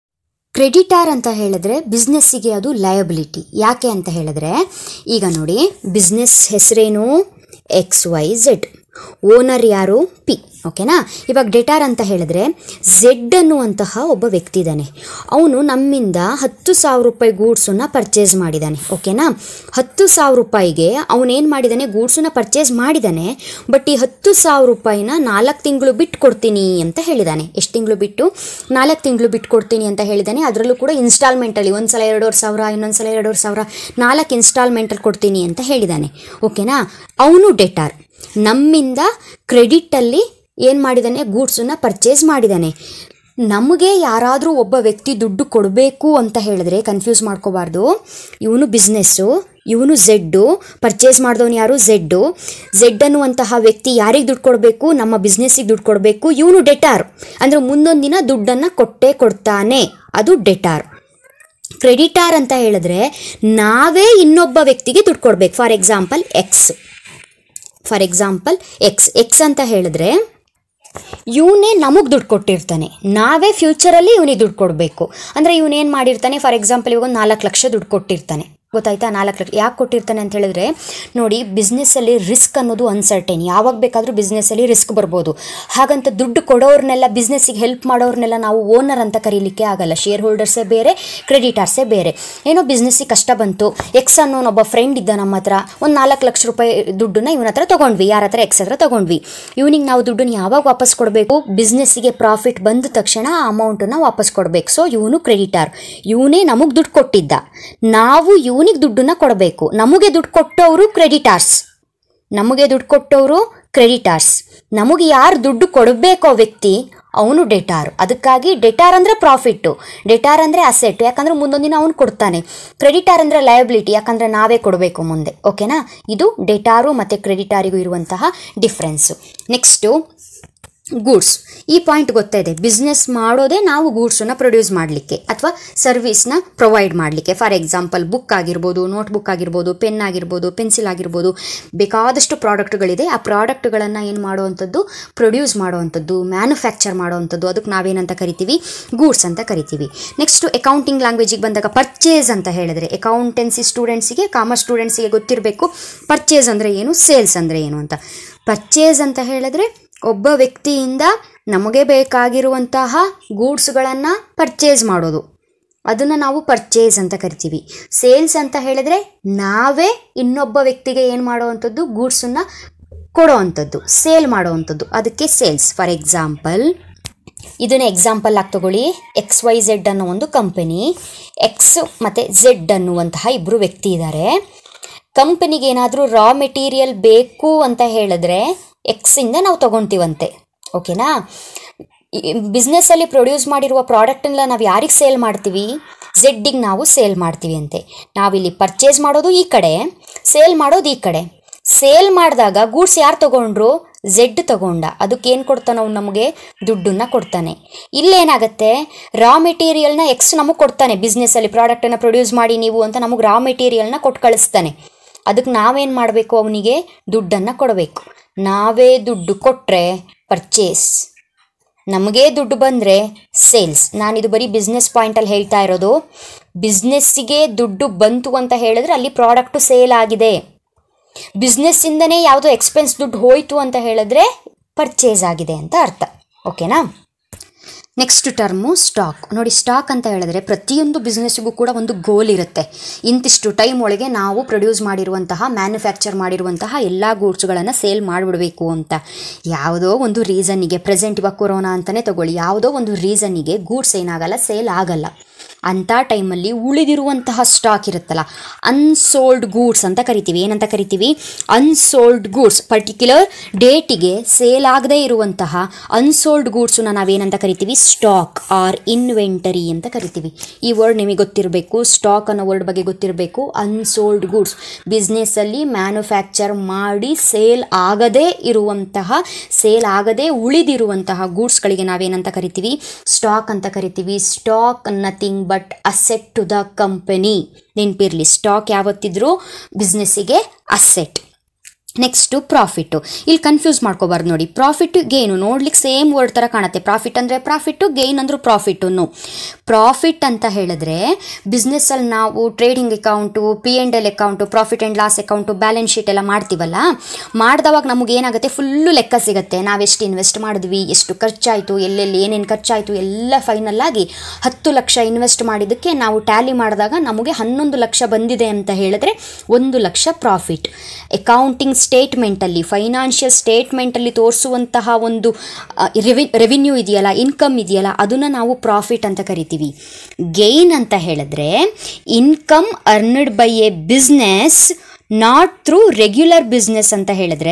ಕ್ರೆಡಿಟಾರ್ ಅಂತ ಹೇಳಿದ್ರೆ ಬಿಸ್ನೆಸ್ಸಿಗೆ ಅದು ಲಯಬಿಲಿಟಿ. ಯಾಕೆ ಅಂತ ಹೇಳಿದ್ರೆ, ಈಗ ನೋಡಿ, ಬಿಸ್ನೆಸ್ ಹೆಸರೇನು? X Y Z. ಓನರ್ ಯಾರು? ಪಿ, ಓಕೆನಾ. ಇವಾಗ ಡೆಟಾರ್ ಅಂತ ಹೇಳಿದ್ರೆ ಝೆಡ್ ಅನ್ನುವಂತಹ ಒಬ್ಬ ವ್ಯಕ್ತಿ ಇದ್ದಾನೆ. ಅವನು ನಮ್ಮಿಂದ ಹತ್ತು ಸಾವಿರ ರೂಪಾಯಿ ಗೂಡ್ಸನ್ನು ಪರ್ಚೇಸ್ ಮಾಡಿದ್ದಾನೆ, ಓಕೆನಾ. ಹತ್ತು ಸಾವಿರ ರೂಪಾಯಿಗೆ ಅವನೇನು ಮಾಡಿದ್ದಾನೆ? ಗೂಡ್ಸನ್ನು ಪರ್ಚೇಸ್ ಮಾಡಿದ್ದಾನೆ. ಬಟ್ ಈ ಹತ್ತು ಸಾವಿರ ರೂಪಾಯಿನ ನಾಲ್ಕು ತಿಂಗಳು ಬಿಟ್ಟು ಕೊಡ್ತೀನಿ ಅಂತ ಹೇಳಿದ್ದಾನೆ. ಎಷ್ಟು ತಿಂಗಳು ಬಿಟ್ಟು? ನಾಲ್ಕು ತಿಂಗಳು ಬಿಟ್ಟು ಕೊಡ್ತೀನಿ ಅಂತ ಹೇಳಿದ್ದಾನೆ. ಅದರಲ್ಲೂ ಕೂಡ ಇನ್ಸ್ಟಾಲ್ಮೆಂಟಲ್ಲಿ ಒಂದು ಸಲ ಎರಡೂವರೆ ಸಾವಿರ, ಇನ್ನೊಂದು ಸಲ ಎರಡೂವರೆ ಸಾವಿರ, ನಾಲ್ಕು ಇನ್ಸ್ಟಾಲ್ಮೆಂಟಲ್ಲಿ ಕೊಡ್ತೀನಿ ಅಂತ ಹೇಳಿದ್ದಾನೆ, ಓಕೆನಾ. ಅವನು ಡೆಟಾರ್. ನಮ್ಮಿಂದ ಕ್ರೆಡಿಟಲ್ಲಿ ಏನು ಮಾಡಿದ್ದಾನೆ? ಗೂಡ್ಸನ್ನು ಪರ್ಚೇಸ್ ಮಾಡಿದ್ದಾನೆ. ನಮಗೆ ಯಾರಾದರೂ ಒಬ್ಬ ವ್ಯಕ್ತಿ ದುಡ್ಡು ಕೊಡಬೇಕು ಅಂತ ಹೇಳಿದ್ರೆ ಕನ್ಫ್ಯೂಸ್ ಮಾಡ್ಕೋಬಾರ್ದು. ಇವನು ಬಿಸ್ನೆಸ್ಸು, ಇವನು ಝೆಡ್ಡು, ಪರ್ಚೇಸ್ ಮಾಡಿದವನು ಯಾರು? ಝೆಡ್ಡು. ಝೆಡ್ ಅನ್ನುವಂತಹ ವ್ಯಕ್ತಿ ಯಾರಿಗೆ ದುಡ್ಡು ಕೊಡಬೇಕು? ನಮ್ಮ ಬಿಸ್ನೆಸ್ಸಿಗೆ ದುಡ್ಡು ಕೊಡಬೇಕು. ಇವನು ಡೆಟಾರ್, ಅಂದರೆ ಮುಂದೊಂದು ದಿನ ದುಡ್ಡನ್ನು ಕೊಟ್ಟೇ ಕೊಡ್ತಾನೆ, ಅದು ಡೆಟಾರ್. ಕ್ರೆಡಿಟಾರ್ ಅಂತ ಹೇಳಿದ್ರೆ ನಾವೇ ಇನ್ನೊಬ್ಬ ವ್ಯಕ್ತಿಗೆ ದುಡ್ಡು ಕೊಡಬೇಕು. For example X for example X X ಅಂತ ಹೇಳಿದ್ರೆ ಇವನೇ ನಮಗೆ ದುಡ್ಡು ಕೊಟ್ಟಿರ್ತಾನೆ, ನಾವೇ ಫ್ಯೂಚರಲ್ಲಿ ಇವನಿಗೆ ದುಡ್ಡು ಕೊಡಬೇಕು. ಅಂದರೆ ಇವನೇನು ಮಾಡಿರ್ತಾನೆ? ಫಾರ್ ಎಕ್ಸಾಂಪಲ್ ಇವಾಗ ಒಂದು ನಾಲ್ಕು ಲಕ್ಷ ದುಡ್ಡು ಕೊಟ್ಟಿರ್ತಾನೆ, ಗೊತ್ತಾಯ್ತಾ? ನಾಲ್ಕು ಲಕ್ಷ ಯಾಕೆ ಕೊಟ್ಟಿರ್ತಾನೆ ಅಂತ ಹೇಳಿದ್ರೆ, ನೋಡಿ, ಬಿಸ್ನೆಸ್ಸಲ್ಲಿ ರಿಸ್ಕ್ ಅನ್ನೋದು ಅನ್ಸರ್ಟೈನ್. ಯಾವಾಗ ಬೇಕಾದರೂ ಬಿಸ್ನೆಸ್ಸಲ್ಲಿ ರಿಸ್ಕ್ ಬರ್ಬೋದು. ಹಾಗಂತ ದುಡ್ಡು ಕೊಡೋರ್ನೆಲ್ಲ, ಬಿಸ್ನೆಸ್ಸಿಗೆ ಹೆಲ್ಪ್ ಮಾಡೋರ್ನೆಲ್ಲ ನಾವು ಓನರ್ ಅಂತ ಕರೀಲಿಕ್ಕೆ ಆಗಲ್ಲ. ಶೇರ್ ಹೋಲ್ಡರ್ಸೇ ಬೇರೆ, ಕ್ರೆಡಿಟಾರ್ಸೇ ಬೇರೆ. ಏನೋ ಬಿಸ್ನೆಸ್ಸಿಗೆ ಕಷ್ಟ ಬಂತು, ಎಕ್ಸ್ ಅನ್ನೋನೊಬ್ಬ ಫ್ರೆಂಡ್ ಇದ್ದ ನಮ್ಮ ಹತ್ರ, ಒಂದು ನಾಲ್ಕು ಲಕ್ಷ ರೂಪಾಯಿ ದುಡ್ಡನ್ನ ಇವನ ಹತ್ರ ತೊಗೊಂಡ್ವಿ. ಯಾರ ಹತ್ರ? ಎಕ್ಸ್ ಹತ್ರ ತೊಗೊಂಡ್ವಿ. ಇವನಿಗೆ ನಾವು ದುಡ್ಡನ್ನು ಯಾವಾಗ ವಾಪಸ್ ಕೊಡಬೇಕು? ಬಿಸ್ನೆಸ್ಸಿಗೆ ಪ್ರಾಫಿಟ್ ಬಂದ ತಕ್ಷಣ ಆ ಅಮೌಂಟನ್ನು ವಾಪಸ್ ಕೊಡಬೇಕು. ಸೊ ಇವನು ಕ್ರೆಡಿಟಾರ್. ಇವನೇ ನಮಗೆ ದುಡ್ಡು ಕೊಟ್ಟಿದ್ದ, ನಾವು ಇವನಿಗೆ ದುಡ್ಡನ್ನ ಕೊಡಬೇಕು. ನಮಗೆ ದುಡ್ಡು ಕೊಟ್ಟವರು ಕ್ರೆಡಿಟಾರ್ಸ್, ನಮಗೆ ದುಡ್ಡು ಕೊಟ್ಟವರು ಕ್ರೆಡಿಟಾರ್ಸ್. ನಮಗೆ ಯಾರು ದುಡ್ಡು ಕೊಡಬೇಕೋ ವ್ಯಕ್ತಿ, ಅವನು ಡೆಟಾರ್. ಅದಕ್ಕಾಗಿ ಡೆಟಾರ್ ಅಂದರೆ ಪ್ರಾಫಿಟ್ಟು, ಡೆಟಾರ್ ಅಂದರೆ ಅಸೆಟ್, ಯಾಕಂದರೆ ಮುಂದೊಂದಿನ ಅವನು ಕೊಡ್ತಾನೆ. ಕ್ರೆಡಿಟಾರ್ ಅಂದರೆ ಲಯಬಿಲಿಟಿ, ಯಾಕಂದರೆ ನಾವೇ ಕೊಡಬೇಕು ಮುಂದೆ, ಓಕೆನಾ. ಇದು ಡೆಟಾರು ಮತ್ತು ಕ್ರೆಡಿಟಾರಿಗೂ ಇರುವಂತಹ ಡಿಫ್ರೆನ್ಸು. Next goods. ಈ ಪಾಯಿಂಟ್ ಗೊತ್ತಾಯಿದೆ. ಬಿಸ್ನೆಸ್ ಮಾಡೋದೇ ನಾವು ಗೂಡ್ಸನ್ನು ಪ್ರೊಡ್ಯೂಸ್ ಮಾಡಲಿಕ್ಕೆ ಅಥವಾ ಸರ್ವಿಸ್ನ ಪ್ರೊವೈಡ್ ಮಾಡಲಿಕ್ಕೆ. ಫಾರ್ ಎಕ್ಸಾಂಪಲ್ ಬುಕ್ ಆಗಿರ್ಬೋದು, ನೋಟ್ಬುಕ್ ಆಗಿರ್ಬೋದು, ಪೆನ್ ಆಗಿರ್ಬೋದು, ಪೆನ್ಸಿಲ್ ಆಗಿರ್ಬೋದು, ಬೇಕಾದಷ್ಟು ಪ್ರಾಡಕ್ಟ್ಗಳಿದೆ. ಆ ಪ್ರಾಡಕ್ಟ್ಗಳನ್ನು ಏನು ಮಾಡುವಂಥದ್ದು? ಪ್ರೊಡ್ಯೂಸ್ ಮಾಡುವಂಥದ್ದು, ಮ್ಯಾನುಫ್ಯಾಕ್ಚರ್ ಮಾಡುವಂಥದ್ದು. ಅದಕ್ಕೆ ನಾವೇನಂತ ಕರಿತೀವಿ? ಗೂಡ್ಸ್ ಅಂತ ಕರಿತೀವಿ. ನೆಕ್ಸ್ಟು ಅಕೌಂಟಿಂಗ್ ಲ್ಯಾಂಗ್ವೇಜಿಗೆ ಬಂದಾಗ ಪರ್ಚೇಸ್ ಅಂತ ಹೇಳಿದ್ರೆ, ಅಕೌಂಟೆನ್ಸಿ ಸ್ಟೂಡೆಂಟ್ಸಿಗೆ, ಕಾಮರ್ಸ್ ಸ್ಟೂಡೆಂಟ್ಸಿಗೆ ಗೊತ್ತಿರಬೇಕು ಪರ್ಚೇಸ್ ಅಂದರೆ ಏನು, ಸೇಲ್ಸ್ ಅಂದರೆ ಏನು ಅಂತ. ಪರ್ಚೇಸ್ ಅಂತ ಹೇಳಿದ್ರೆ ಒಬ್ಬ ವ್ಯಕ್ತಿಯಿಂದ ನಮಗೆ ಬೇಕಾಗಿರುವಂತಹ ಗೂಡ್ಸ್ಗಳನ್ನು ಪರ್ಚೇಸ್ ಮಾಡೋದು, ಅದನ್ನು ನಾವು ಪರ್ಚೇಸ್ ಅಂತ ಕರಿತೀವಿ. ಸೇಲ್ಸ್ ಅಂತ ಹೇಳಿದರೆ ನಾವೇ ಇನ್ನೊಬ್ಬ ವ್ಯಕ್ತಿಗೆ ಏನು ಮಾಡುವಂಥದ್ದು? ಗೂಡ್ಸನ್ನು ಕೊಡೋ ಅಂಥದ್ದು, ಸೇಲ್ ಮಾಡೋ ಅಂಥದ್ದು, ಅದಕ್ಕೆ ಸೇಲ್ಸ್. ಫಾರ್ ಎಕ್ಸಾಂಪಲ್ ಇದನ್ನು ಎಕ್ಸಾಂಪಲ್ ಆಗಿ ತಗೊಳ್ಳಿ. ಎಕ್ಸ್ ವೈ ಝೆಡ್ ಅನ್ನೋ ಒಂದು ಕಂಪನಿ, ಎಕ್ಸ್ ಮತ್ತು ಝೆಡ್ ಅನ್ನುವಂತಹ ಇಬ್ಬರು ವ್ಯಕ್ತಿ ಇದ್ದಾರೆ. ಕಂಪನಿಗೆ ಏನಾದರೂ ರಾ ಮೆಟೀರಿಯಲ್ ಬೇಕು ಅಂತ ಹೇಳಿದ್ರೆ ಎಕ್ಸಿಂದ ನಾವು ತೊಗೊಳ್ತೀವಂತೆ, ಓಕೆನಾ. ಬಿಸ್ನೆಸ್ಸಲ್ಲಿ ಪ್ರೊಡ್ಯೂಸ್ ಮಾಡಿರುವ ಪ್ರಾಡಕ್ಟನ್ನ ನಾವು ಯಾರಿಗೆ ಸೇಲ್ ಮಾಡ್ತೀವಿ? ಝೆಡ್ಡಿಗೆ ನಾವು ಸೇಲ್ ಮಾಡ್ತೀವಿ ಅಂತೆ. ನಾವಿಲ್ಲಿ ಪರ್ಚೇಸ್ ಮಾಡೋದು ಈ ಕಡೆ, ಸೇಲ್ ಮಾಡೋದು ಈ ಕಡೆ. ಸೇಲ್ ಮಾಡಿದಾಗ ಗೂಡ್ಸ್ ಯಾರು ತಗೊಂಡ್ರು? ಝೆಡ್ ತಗೊಂಡ. ಅದಕ್ಕೆ ಏನು ಕೊಡ್ತಾನೆ ಅವ್ನು? ನಮಗೆ ದುಡ್ಡನ್ನು ಕೊಡ್ತಾನೆ. ಇಲ್ಲೇನಾಗುತ್ತೆ, ರಾ ಮೆಟೀರಿಯಲ್ನ ಎಕ್ಸ್ ನಮಗೆ ಕೊಡ್ತಾನೆ. ಬಿಸ್ನೆಸ್ಸಲ್ಲಿ ಪ್ರಾಡಕ್ಟನ್ನು ಪ್ರೊಡ್ಯೂಸ್ ಮಾಡಿ ನೀವು ಅಂತ ನಮಗೆ ರಾ ಮೆಟೀರಿಯಲ್ನ ಕೊಟ್ಟು ಕಳಿಸ್ತಾನೆ. ಅದಕ್ಕೆ ನಾವೇನು ಮಾಡಬೇಕು? ಅವನಿಗೆ ದುಡ್ಡನ್ನು ಕೊಡಬೇಕು. ನಾವೇ ದುಡ್ಡು ಕೊಟ್ಟರೆ ಪರ್ಚೇಸ್, ನಮಗೇ ದುಡ್ಡು ಬಂದರೆ ಸೇಲ್ಸ್. ನಾನಿದು ಬರೀ ಬಿಸ್ನೆಸ್ ಪಾಯಿಂಟಲ್ಲಿ ಹೇಳ್ತಾ ಇರೋದು. ಬಿಸ್ನೆಸ್ಸಿಗೆ ದುಡ್ಡು ಬಂತು ಅಂತ ಹೇಳಿದ್ರೆ ಅಲ್ಲಿ ಪ್ರಾಡಕ್ಟು ಸೇಲ್ ಆಗಿದೆ. ಬಿಸ್ನೆಸ್ಸಿಂದನೇ ಯಾವುದೋ ಎಕ್ಸ್ಪೆನ್ಸ್ ದುಡ್ಡು ಹೋಯಿತು ಅಂತ ಹೇಳಿದ್ರೆ ಪರ್ಚೇಸ್ ಆಗಿದೆ ಅಂತ ಅರ್ಥ. ಓಕೆನಾ? Next term stock. ನೋಡಿ, ಸ್ಟಾಕ್ ಅಂತ ಹೇಳಿದ್ರೆ ಪ್ರತಿಯೊಂದು ಬಿಸ್ನೆಸ್ಸಿಗೂ ಕೂಡ ಒಂದು ಗೋಲ್ ಇರುತ್ತೆ. ಇಂತಿಷ್ಟು ಟೈಮ್ ಒಳಗೆ ನಾವು ಪ್ರೊಡ್ಯೂಸ್ ಮಾಡಿರುವಂತಹ, ಮ್ಯಾನುಫ್ಯಾಕ್ಚರ್ ಮಾಡಿರುವಂತಹ ಎಲ್ಲ ಗೂಡ್ಸ್ಗಳನ್ನು ಸೇಲ್ ಮಾಡಿಬಿಡಬೇಕು ಅಂತ. ಯಾವುದೋ ಒಂದು ರೀಸನ್ನಿಗೆ, ಪ್ರೆಸೆಂಟ್ ಇವಾಗ ಕೊರೋನಾ ಅಂತಲೇ ತಗೊಳ್ಳಿ, ಯಾವುದೋ ಒಂದು ರೀಸನ್ನಿಗೆ ಗೂಡ್ಸ್ ಏನಾಗಲ್ಲ, ಸೇಲ್ ಆಗಲ್ಲ. ಅಂಥ ಟೈಮಲ್ಲಿ ಉಳಿದಿರುವಂತಹ ಸ್ಟಾಕ್ ಇರುತ್ತಲ್ಲ, ಅನ್ಸೋಲ್ಡ್ ಗೂಡ್ಸ್ ಅಂತ ಕರಿತೀವಿ. ಏನಂತ ಕರಿತೀವಿ? Unsold goods. ಪರ್ಟಿಕ್ಯುಲರ್ ಡೇಟಿಗೆ ಸೇಲ್ ಆಗದೇ ಇರುವಂತಹ ಅನ್ಸೋಲ್ಡ್ ಗೂಡ್ಸನ್ನ ನಾವೇನಂತ ಕರಿತೀವಿ? ಸ್ಟಾಕ್ ಆರ್ ಇನ್ವೆಂಟರಿ ಅಂತ ಕರಿತೀವಿ. ಈ ವರ್ಡ್ ನಿಮಗೆ ಗೊತ್ತಿರಬೇಕು. ಸ್ಟಾಕ್ ಅನ್ನೋ ವರ್ಡ್ ಬಗ್ಗೆ ಗೊತ್ತಿರಬೇಕು. ಅನ್ಸೋಲ್ಡ್ ಗೂಡ್ಸ್, ಬಿಸ್ನೆಸ್ಸಲ್ಲಿ ಮ್ಯಾನುಫ್ಯಾಕ್ಚರ್ ಮಾಡಿ ಸೇಲ್ ಆಗದೇ ಇರುವಂತಹ, ಸೇಲ್ ಆಗದೇ ಉಳಿದಿರುವಂತಹ ಗೂಡ್ಸ್ಗಳಿಗೆ ನಾವೇನಂತ ಕರಿತೀವಿ? ಸ್ಟಾಕ್ ಅಂತ ಕರಿತೀವಿ. Stock nothing but asset to the company. ನೆನಪಿರಲಿ, ಸ್ಟಾಕ್ ಯಾವತ್ತಿದ್ರೂ ಬಿಸ್ನೆಸ್ಸಿಗೆ ಅಸೆಟ್. Next profit. ಇಲ್ಲಿ ಕನ್ಫ್ಯೂಸ್ ಮಾಡ್ಕೋಬಾರ್ದು ನೋಡಿ. ಪ್ರಾಫಿಟ್ಟು, ಗೇನು ನೋಡ್ಲಿಕ್ಕೆ ಸೇಮ್ ವರ್ಡ್ ಥರ ಕಾಣುತ್ತೆ. ಪ್ರಾಫಿಟ್ ಅಂದರೆ ಪ್ರಾಫಿಟ್ಟು, ಗೇನ್ ಅಂದರೂ ಪ್ರಾಫಿಟ್ಟು. ಪ್ರಾಫಿಟ್ ಅಂತ ಹೇಳಿದ್ರೆ ಬಿಸ್ನೆಸ್ಸಲ್ಲಿ ನಾವು trading account, P and L account, profit and loss account, balance sheet ಎಲ್ಲ ಮಾಡ್ತೀವಲ್ಲ, ಮಾಡಿದವಾಗ ನಮಗೆ ಏನಾಗುತ್ತೆ? ಫುಲ್ಲು ಲೆಕ್ಕ ಸಿಗುತ್ತೆ. ನಾವೆಷ್ಟು ಇನ್ವೆಸ್ಟ್ ಮಾಡಿದ್ವಿ, ಎಷ್ಟು ಖರ್ಚಾಯಿತು, ಎಲ್ಲೆಲ್ಲಿ ಏನೇನು ಖರ್ಚಾಯಿತು ಎಲ್ಲ ಫೈನಲ್ ಆಗಿ ಹತ್ತು ಲಕ್ಷ ಇನ್ವೆಸ್ಟ್ ಮಾಡಿದ್ದಕ್ಕೆ ನಾವು ಟ್ಯಾಲಿ ಮಾಡಿದಾಗ ನಮಗೆ ಹನ್ನೊಂದು ಲಕ್ಷ ಬಂದಿದೆ ಅಂತ ಹೇಳಿದ್ರೆ ಒಂದು ಲಕ್ಷ ಪ್ರಾಫಿಟ್. ಅಕೌಂಟಿಂಗ್ ಸ್ಟೇಟ್ಮೆಂಟಲ್ಲಿ, ಫೈನಾನ್ಷಿಯಲ್ ಸ್ಟೇಟ್ಮೆಂಟಲ್ಲಿ ತೋರಿಸುವಂತಹ ಒಂದು ರೆವಿ ರೆವಿನ್ಯೂ ಇದೆಯಲ್ಲ, ಇನ್ಕಮ್ ಇದೆಯಲ್ಲ, ಅದನ್ನು ನಾವು ಪ್ರಾಫಿಟ್ ಅಂತ ಕರಿತೀವಿ. ಗೇನ್ ಅಂತ ಹೇಳಿದ್ರೆ income earned by a business not through regular business ಅಂತ ಹೇಳಿದ್ರೆ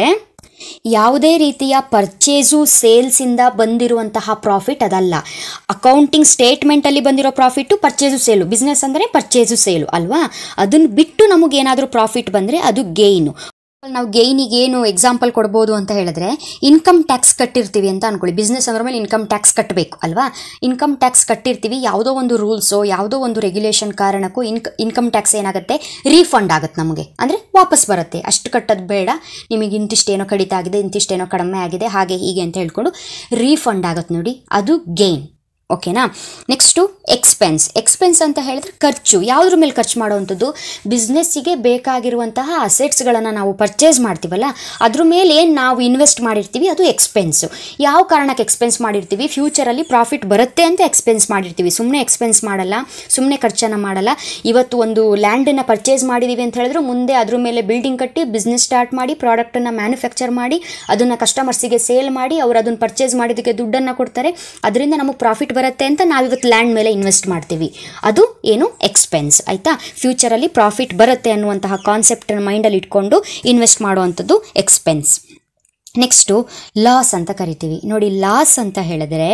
ಯಾವುದೇ ರೀತಿಯ ಪರ್ಚೇಸು ಸೇಲ್ಸಿಂದ ಬಂದಿರುವಂತಹ ಪ್ರಾಫಿಟ್ ಅದಲ್ಲ. ಅಕೌಂಟಿಂಗ್ ಸ್ಟೇಟ್ಮೆಂಟಲ್ಲಿ ಬಂದಿರೋ ಪ್ರಾಫಿಟ್ಟು ಪರ್ಚೇಸು ಸೇಲು. ಬಿಸ್ನೆಸ್ ಅಂದರೆ ಪರ್ಚೇಸು ಸೇಲು ಅಲ್ವಾ? ಅದನ್ನು ಬಿಟ್ಟು ನಮಗೇನಾದರೂ ಪ್ರಾಫಿಟ್ ಬಂದರೆ ಅದು ಗೇಯ್ನು. ನಾವು ಗೇಯ್ನಿಗೆ ಏನು ಎಕ್ಸಾಂಪಲ್ ಕೊಡ್ಬೋದು ಅಂತ ಹೇಳಿದ್ರೆ, ಇನ್ಕಮ್ ಟ್ಯಾಕ್ಸ್ ಕಟ್ಟಿರ್ತೀವಿ ಅಂತ ಅನ್ಕೊಳ್ಳಿ. ಬಿಸ್ನೆಸ್ ಅಂದ್ರ ಮೇಲೆ ಇನ್ಕಮ್ ಟ್ಯಾಕ್ಸ್ ಕಟ್ಟಬೇಕು ಅಲ್ವಾ? ಇನ್ಕಮ್ ಟ್ಯಾಕ್ಸ್ ಕಟ್ಟಿರ್ತೀವಿ, ಯಾವುದೋ ಒಂದು ರೂಲ್ಸೋ ಯಾವುದೋ ಒಂದು ರೆಗ್ಯುಲೇಷನ್ ಕಾರಣಕ್ಕೂ ಇನ್ಕ ಇನ್ಕಮ್ ಟ್ಯಾಕ್ಸ್ ಏನಾಗುತ್ತೆ? ರೀಫಂಡ್ ಆಗುತ್ತೆ ನಮಗೆ, ಅಂದರೆ ವಾಪಸ್ ಬರುತ್ತೆ. ಅಷ್ಟು ಕಟ್ಟೋದು ಬೇಡ, ನಿಮಗೆ ಇಂತಿಷ್ಟೇನೋ ಕಡಿತ ಆಗಿದೆ, ಇಂತಿಷ್ಟೇನೋ ಕಡಿಮೆ ಆಗಿದೆ, ಹಾಗೆ ಹೀಗೆ ಅಂತ ಹೇಳ್ಕೊಂಡು ರೀಫಂಡ್ ಆಗುತ್ತೆ ನೋಡಿ, ಅದು ಗೇನ್. ಓಕೆನಾ? Next expense. ಎಕ್ಸ್ಪೆನ್ಸ್ ಅಂತ ಹೇಳಿದ್ರೆ ಖರ್ಚು. ಯಾವುದ್ರ ಮೇಲೆ ಖರ್ಚು ಮಾಡೋವಂಥದ್ದು? ಬಿಸ್ನೆಸ್ಸಿಗೆ ಬೇಕಾಗಿರುವಂತಹ ಅಸೆಟ್ಸ್ಗಳನ್ನು ನಾವು ಪರ್ಚೇಸ್ ಮಾಡ್ತೀವಲ್ಲ, ಅದ್ರ ಮೇಲೆ ಏನು ನಾವು ಇನ್ವೆಸ್ಟ್ ಮಾಡಿರ್ತೀವಿ ಅದು ಎಕ್ಸ್ಪೆನ್ಸು. ಯಾವ ಕಾರಣಕ್ಕೆ ಎಕ್ಸ್ಪೆನ್ಸ್ ಮಾಡಿರ್ತೀವಿ? ಫ್ಯೂಚರಲ್ಲಿ ಪ್ರಾಫಿಟ್ ಬರುತ್ತೆ ಅಂತ ಎಕ್ಸ್ಪೆನ್ಸ್ ಮಾಡಿರ್ತೀವಿ. ಸುಮ್ಮನೆ ಎಕ್ಸ್ಪೆನ್ಸ್ ಮಾಡಲ್ಲ, ಸುಮ್ಮನೆ ಖರ್ಚನ್ನು ಮಾಡಲ್ಲ. ಇವತ್ತು ಒಂದು ಲ್ಯಾಂಡನ್ನು ಪರ್ಚೇಸ್ ಮಾಡಿದ್ದೀವಿ ಅಂತ ಹೇಳಿದ್ರು ಮುಂದೆ ಅದ್ರ ಮೇಲೆ ಬಿಲ್ಡಿಂಗ್ ಕಟ್ಟಿ ಬಿಸ್ನೆಸ್ ಸ್ಟಾರ್ಟ್ ಮಾಡಿ ಪ್ರಾಡಕ್ಟನ್ನು ಮ್ಯಾನುಫ್ಯಾಕ್ಚರ್ ಮಾಡಿ ಅದನ್ನು ಕಸ್ಟಮರ್ಸಿಗೆ ಸೇಲ್ ಮಾಡಿ ಅವ್ರು ಅದನ್ನು ಪರ್ಚೇಸ್ ಮಾಡಿದ್ದಕ್ಕೆ ದುಡ್ಡನ್ನು ಕೊಡ್ತಾರೆ. ಅದರಿಂದ ನಮಗೆ ಪ್ರಾಫಿಟ್ ಬರುತ್ತೆ ಅಂತ ನಾವಿವತ್ತು ಲ್ಯಾಂಡ್ ಮೇಲೆ ಇನ್ವೆಸ್ಟ್ ಮಾಡ್ತೀವಿ. ಅದು ಏನು? ಎಕ್ಸ್ಪೆನ್ಸ್. ಆಯಿತಾ? ಫ್ಯೂಚರಲ್ಲಿ ಪ್ರಾಫಿಟ್ ಬರುತ್ತೆ ಅನ್ನುವಂತಹ ಕಾನ್ಸೆಪ್ಟನ್ನು ಮೈಂಡಲ್ಲಿ ಇಟ್ಕೊಂಡು ಇನ್ವೆಸ್ಟ್ ಮಾಡುವಂಥದ್ದು ಎಕ್ಸ್ಪೆನ್ಸ್. ನೆಕ್ಸ್ಟು ಲಾಸ್ ಅಂತ ಕರಿತೀವಿ. ನೋಡಿ, ಲಾಸ್ ಅಂತ ಹೇಳಿದ್ರೆ